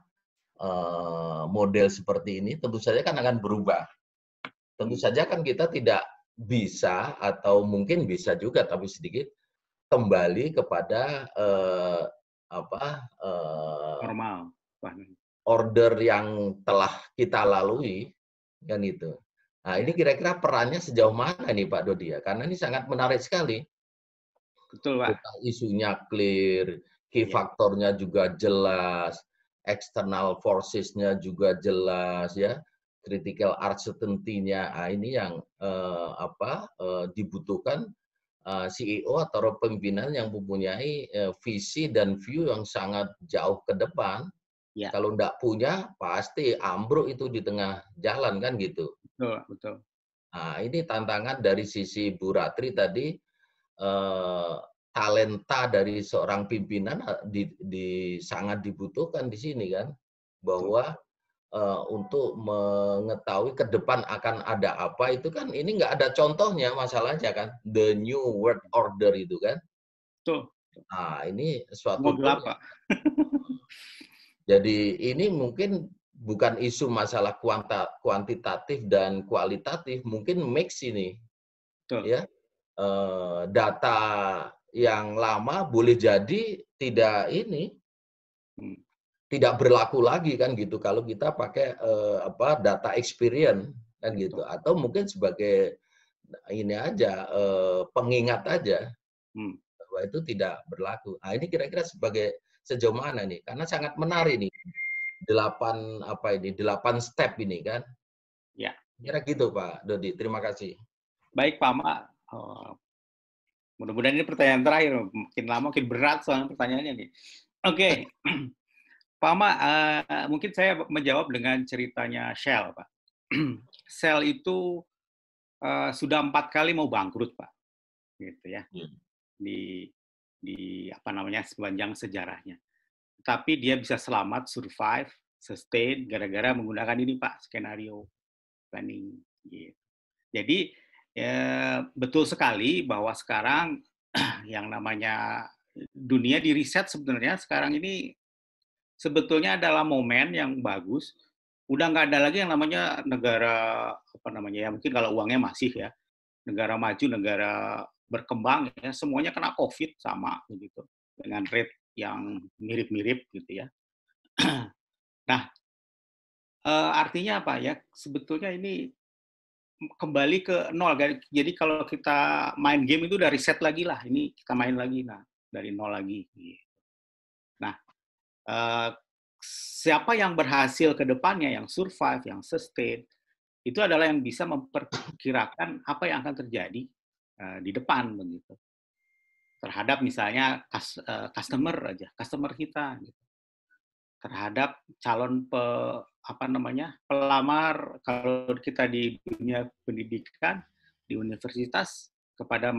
model seperti ini, tentu saja kan akan berubah. Tentu saja kan kita tidak bisa atau mungkin bisa juga tapi sedikit kembali kepada normal, order yang telah kita lalui kan itu. Nah ini kira-kira perannya sejauh mana nih Pak Dodi ya? Karena ini sangat menarik sekali. Betul, Pak. Isunya clear, key faktornya juga jelas, external forces-nya juga jelas ya, critical uncertainty-nya. Ini yang dibutuhkan CEO atau pimpinan yang mempunyai visi dan view yang sangat jauh ke depan Ya. Kalau nggak punya, pasti ambruk itu di tengah jalan kan gitu. Betul, betul. Nah, ini tantangan dari sisi Bu Ratri tadi, talenta dari seorang pimpinan sangat dibutuhkan di sini kan, bahwa untuk mengetahui ke depan akan ada apa itu kan ini nggak ada contohnya masalahnya kan, the new world order itu kan. Betul. Nah, ini suatu Mau gelap, Pak. jadi ini mungkin bukan isu masalah kuantitatif dan kualitatif, mungkin mix ini. Betul. Ya. Data yang lama boleh jadi tidak tidak berlaku lagi kan gitu kalau kita pakai data experience kan gitu, atau mungkin sebagai ini aja pengingat aja bahwa itu tidak berlaku. Nah, ini kira-kira sebagai sejauh mana nih? Karena sangat menarik nih. 8 step ini kan. Ya. Kira gitu Pak Dodi. Terima kasih. Baik Pak Ma. Mudah-mudahan ini pertanyaan terakhir. Makin lama makin berat soalnya pertanyaannya nih. Oke. Pak Ma, mungkin saya menjawab dengan ceritanya Shell, Pak. Shell itu sudah 4 kali mau bangkrut, Pak. Gitu ya. Di apa namanya sepanjang sejarahnya. Tapi dia bisa selamat, survive, sustain gara-gara menggunakan ini Pak, skenario planning. Gitu. Jadi betul sekali bahwa sekarang yang namanya dunia di riset sebenarnya sekarang ini sebetulnya adalah momen yang bagus. Udah nggak ada lagi yang namanya negara apa namanya ya mungkin kalau uangnya masih ya negara maju, negara berkembang ya semuanya kena COVID sama begitu dengan rate yang mirip-mirip gitu ya. Nah, artinya apa ya? Sebetulnya ini kembali ke nol. Jadi kalau kita main game itu dari set lagi lah. Ini kita main lagi, nah dari nol lagi. Nah, siapa yang berhasil ke depannya, yang survive, yang sustain, itu adalah yang bisa memperkirakan apa yang akan terjadi di depan begitu. Terhadap misalnya customer kita. Gitu. Terhadap calon pelamar kalau kita di dunia pendidikan di universitas kepada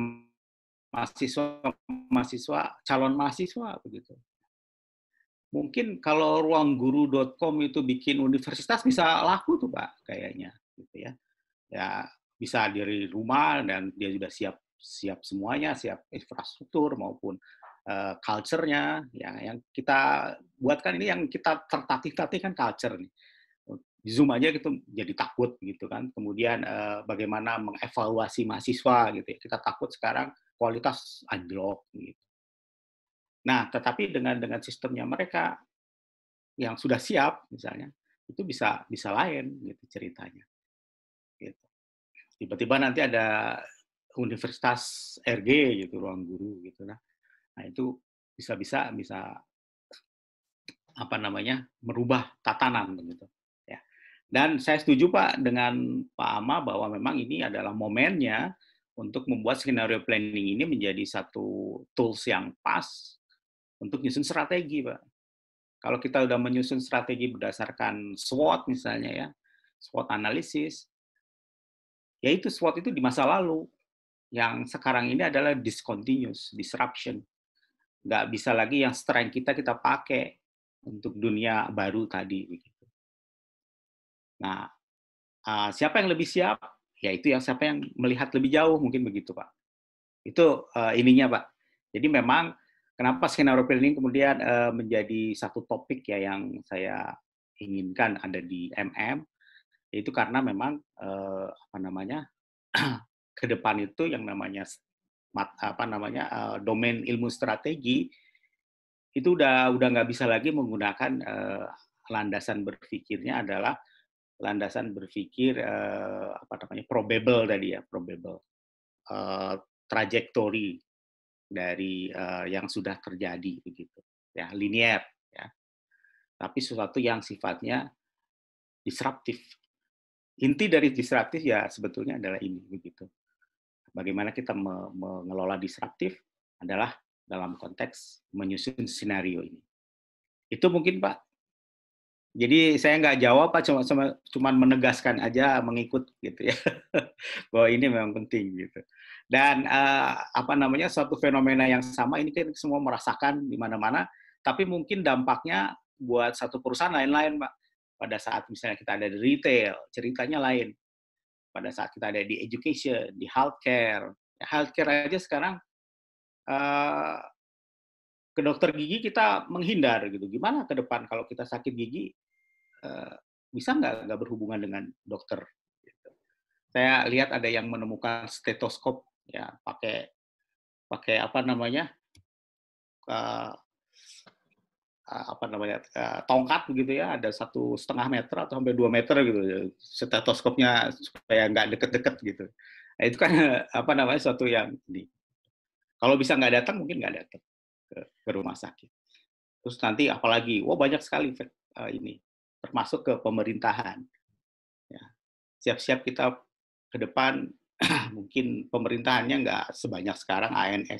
calon mahasiswa begitu. Mungkin kalau ruangguru.com itu bikin universitas bisa laku tuh Pak kayaknya gitu ya. Ya bisa dari rumah dan dia sudah siap semuanya, siap infrastruktur maupun culture-nya yang kita buatkan ini yang kita tertatih-tatih kan culture nih. Di Zoom aja gitu jadi takut gitu kan. Kemudian bagaimana mengevaluasi mahasiswa gitu ya. Kita takut sekarang kualitas anjlok gitu. Nah, tetapi dengan sistemnya mereka yang sudah siap misalnya itu bisa lain gitu ceritanya. Gitu. Tiba-tiba nanti ada universitas RG gitu ruang guru gitu nah itu bisa apa namanya merubah tatanan begitu ya. Dan saya setuju Pak dengan Pak Ama bahwa memang ini adalah momennya untuk membuat skenario planning ini menjadi satu tools yang pas untuk nyusun strategi Pak. Kalau kita udah menyusun strategi berdasarkan SWOT misalnya ya, SWOT analisis, yaitu SWOT itu di masa lalu. Yang sekarang ini adalah discontinuous, disruption. Nggak bisa lagi yang strength kita pakai untuk dunia baru tadi. Nah, siapa yang lebih siap? Yaitu siapa yang melihat lebih jauh, mungkin begitu Pak. Itu ininya Pak. Jadi memang kenapa skenario planning kemudian menjadi satu topik ya yang saya inginkan ada di MM, itu karena memang ke depan itu yang namanya domain ilmu strategi itu udah nggak bisa lagi menggunakan landasan berpikirnya adalah landasan berpikir probable tadi ya, probable trajektori dari yang sudah terjadi begitu ya, linear ya, tapi sesuatu yang sifatnya disruptif. Inti dari disruptif ya sebetulnya adalah ini begitu. Bagaimana kita mengelola disruptif adalah dalam konteks menyusun skenario ini. Itu mungkin Pak Jadi saya nggak jawab, Pak, cuma menegaskan aja, mengikut gitu ya, bahwa ini memang penting gitu. Dan apa namanya, suatu fenomena yang sama ini kan semua merasakan di mana-mana, tapi mungkin dampaknya buat satu perusahaan lain-lain, Pak. Pada saat misalnya kita ada di retail, ceritanya lain. Pada saat kita ada di education, di healthcare, ya, healthcare aja sekarang ke dokter gigi kita menghindar gitu. Gimana ke depan kalau kita sakit gigi? Bisa nggak berhubungan dengan dokter? Gitu. Saya lihat ada yang menemukan stetoskop, ya pakai apa namanya, tongkat begitu ya, ada 1,5 meter atau sampai 2 meter gitu, stetoskopnya supaya nggak deket-deket gitu. Nah, itu kan apa namanya, suatu yang kalau bisa nggak datang mungkin nggak datang ke rumah sakit. Terus nanti apalagi, banyak sekali ini, termasuk ke pemerintahan. Ya, siap-siap kita ke depan mungkin pemerintahannya nggak sebanyak sekarang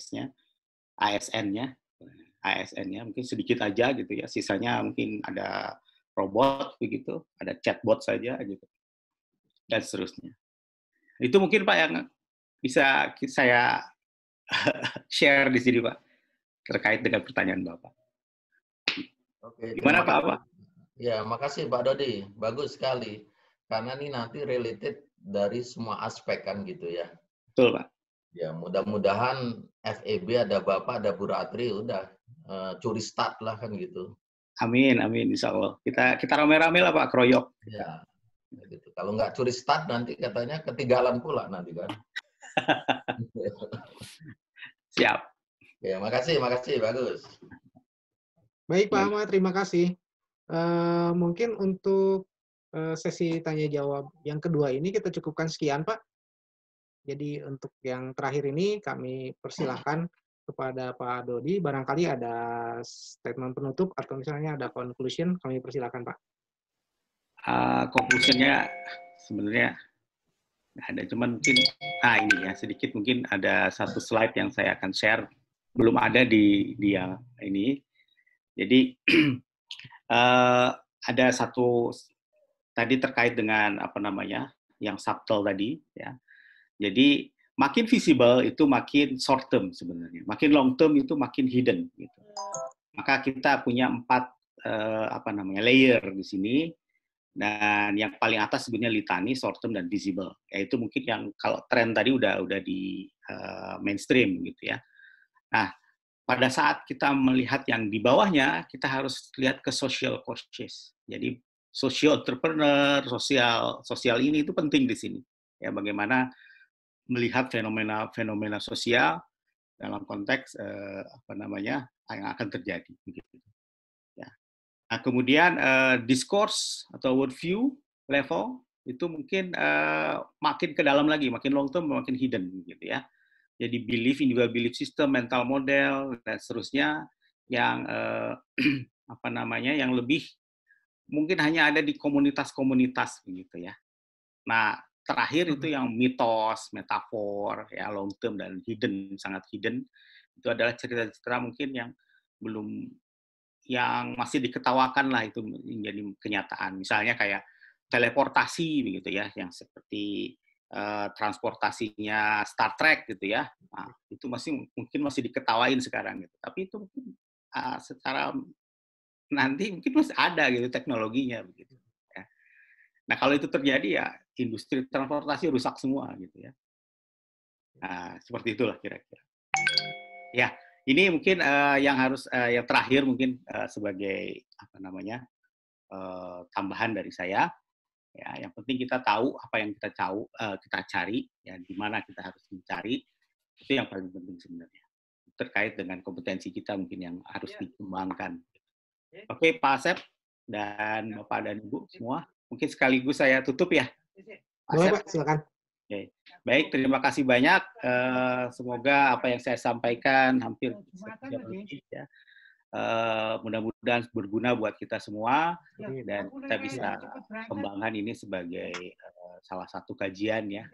ASN-nya mungkin sedikit aja gitu ya, sisanya mungkin ada robot begitu, ada chatbot saja gitu, dan seterusnya. Itu mungkin Pak yang bisa saya share di sini Pak, terkait dengan pertanyaan Bapak. Oke, Gimana Pak? Apa? Ya, makasih Pak Dodi. Bagus sekali. Karena ini nanti related dari semua aspek kan gitu ya. Betul Pak. Ya, mudah-mudahan FEB ada Bapak, ada Bu Ratri, udah curi start lah kan gitu. Amin, amin, insya Allah. Kita rame-rame lah Pak, keroyok. Ya, gitu. Kalau nggak curi start nanti katanya ketinggalan pula nanti kan. Siap. Ya, makasih, bagus. Baik Pak Ahmad, terima kasih. Mungkin untuk sesi tanya jawab yang kedua ini kita cukupkan sekian Pak. Jadi untuk yang terakhir ini kami persilahkan kepada Pak Dodi, barangkali ada statement penutup atau misalnya ada conclusion, kami persilahkan Pak. Conclusionnya sebenarnya ada, cuman mungkin ini ya sedikit, mungkin ada satu slide yang saya akan share, belum ada di dia ini. Jadi ada satu tadi terkait dengan apa namanya yang subtle tadi ya. Jadi makin visible itu makin short term sebenarnya, makin long term itu makin hidden gitu. Maka kita punya 4 layer di sini, dan yang paling atas sebenarnya litani, short term dan visible. Yaitu mungkin yang kalau tren tadi udah di mainstream gitu ya. Nah, pada saat kita melihat yang di bawahnya, kita harus lihat ke social causes. Jadi social entrepreneur, sosial ini itu penting di sini. Ya, bagaimana melihat fenomena sosial dalam konteks yang akan terjadi. Ya. Nah, kemudian discourse atau worldview level itu mungkin makin ke dalam lagi, makin long term, makin hidden gitu ya. Jadi belief, individual belief system, mental model dan seterusnya yang yang lebih mungkin hanya ada di komunitas-komunitas begitu ya. Nah, terakhir itu yang mitos, metafor, ya long term dan hidden, sangat hidden. Itu adalah cerita-cerita mungkin yang masih diketawakan lah, itu menjadi kenyataan. Misalnya kayak teleportasi begitu ya, yang seperti transportasinya Star Trek gitu ya. Nah, itu mungkin masih diketawain sekarang gitu. Tapi itu mungkin secara nanti mungkin masih ada gitu teknologinya begitu. Nah, kalau itu terjadi ya industri transportasi rusak semua gitu ya. Nah, seperti itulah kira-kira. Ya, ini mungkin yang terakhir mungkin sebagai tambahan dari saya. Ya, yang penting kita tahu apa yang kita cari, ya di mana kita harus mencari. Itu yang paling penting sebenarnya. Terkait dengan kompetensi kita mungkin yang harus dikembangkan. Oke, Pak Asep dan Bapak dan Ibu semua. Mungkin sekaligus saya tutup ya. Boleh Pak, silakan. Oke. Baik, terima kasih banyak. Semoga apa yang saya sampaikan hampir lebih ya. Mudah-mudahan berguna buat kita semua dan kita bisa kembangkan ini sebagai salah satu kajian ya.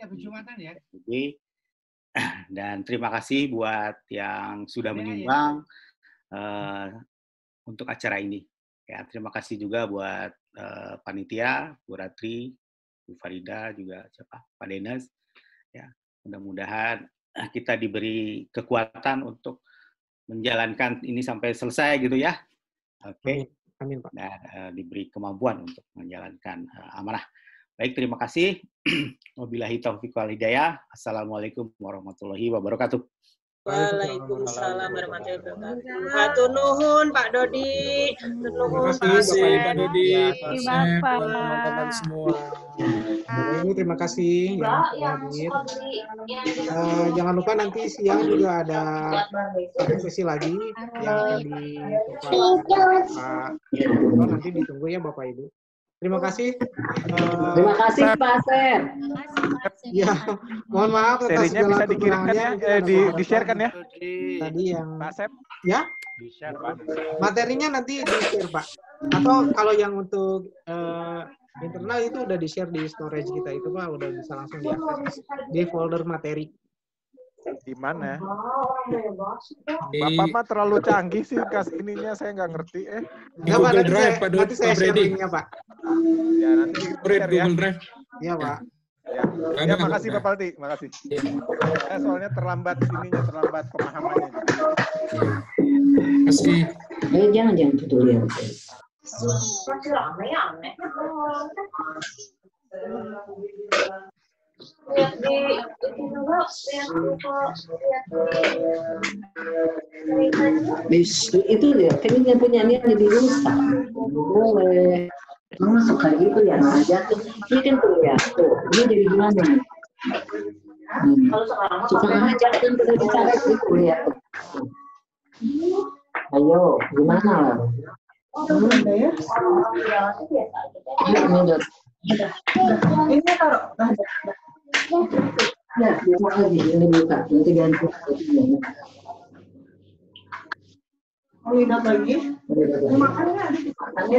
Dan terima kasih buat yang sudah menyumbang untuk acara ini. Ya, terima kasih juga buat panitia, Bu Ratri, Bu Farida, juga siapa, Pak Denas. Ya, mudah-mudahan kita diberi kekuatan untuk menjalankan ini sampai selesai gitu ya. Oke. Amin, Pak. Dan diberi kemampuan untuk menjalankan amanah. Baik, terima kasih. Wabillahi taufiq wal hidayah. Assalamualaikum warahmatullahi wabarakatuh. Waalaikumsalam warahmatullahi wabarakatuh. Hatur nuhun Pak Dodi. Terima kasih Pak Dodi, Pak Sep, teman-teman semua. Ibu, terima kasih yang hadir. Jangan lupa nanti siang juga ada satu sesi lagi yang akan diketuakan Pak Dodi. Nanti ditunggu ya Bapak Ibu. Terima kasih. Terima kasih Pak Sep. Ya, mohon maaf atas serinya bisa dikirimkan ya, di-share-kan ya. Tadi yang Pak Sep. Ya. Di-share, Pak. Materinya nanti di-share, Pak. Atau kalau yang untuk internal itu udah di-share di storage kita itu, Pak, udah bisa langsung diakses di folder materi. Di mana? Bapak mah terlalu canggih sih ininya, saya nggak ngerti. Di Google Drive, Pak Dodi. Nanti saya share linknya, Pak. Ya, nanti di-share ya. Google Drive. Iya, Pak. Ya, makasih Pak Palti, makasih. Saya soalnya terlambat terlambat pemahamannya. Makasih. Jangan tutup ya. Itu dia, kayaknya penyanyi jadi rusak. Boleh. Masuk kayak gitu ya, jatuh. Ini kan tuh ya, tuh. Ini jadi gimana? Suka aja kan udah bicara gitu ya. Ayo, gimana? Ini taruh. Ya, buka lagi, ini buka. Nanti ganti. Mau lihat lagi? Makannya.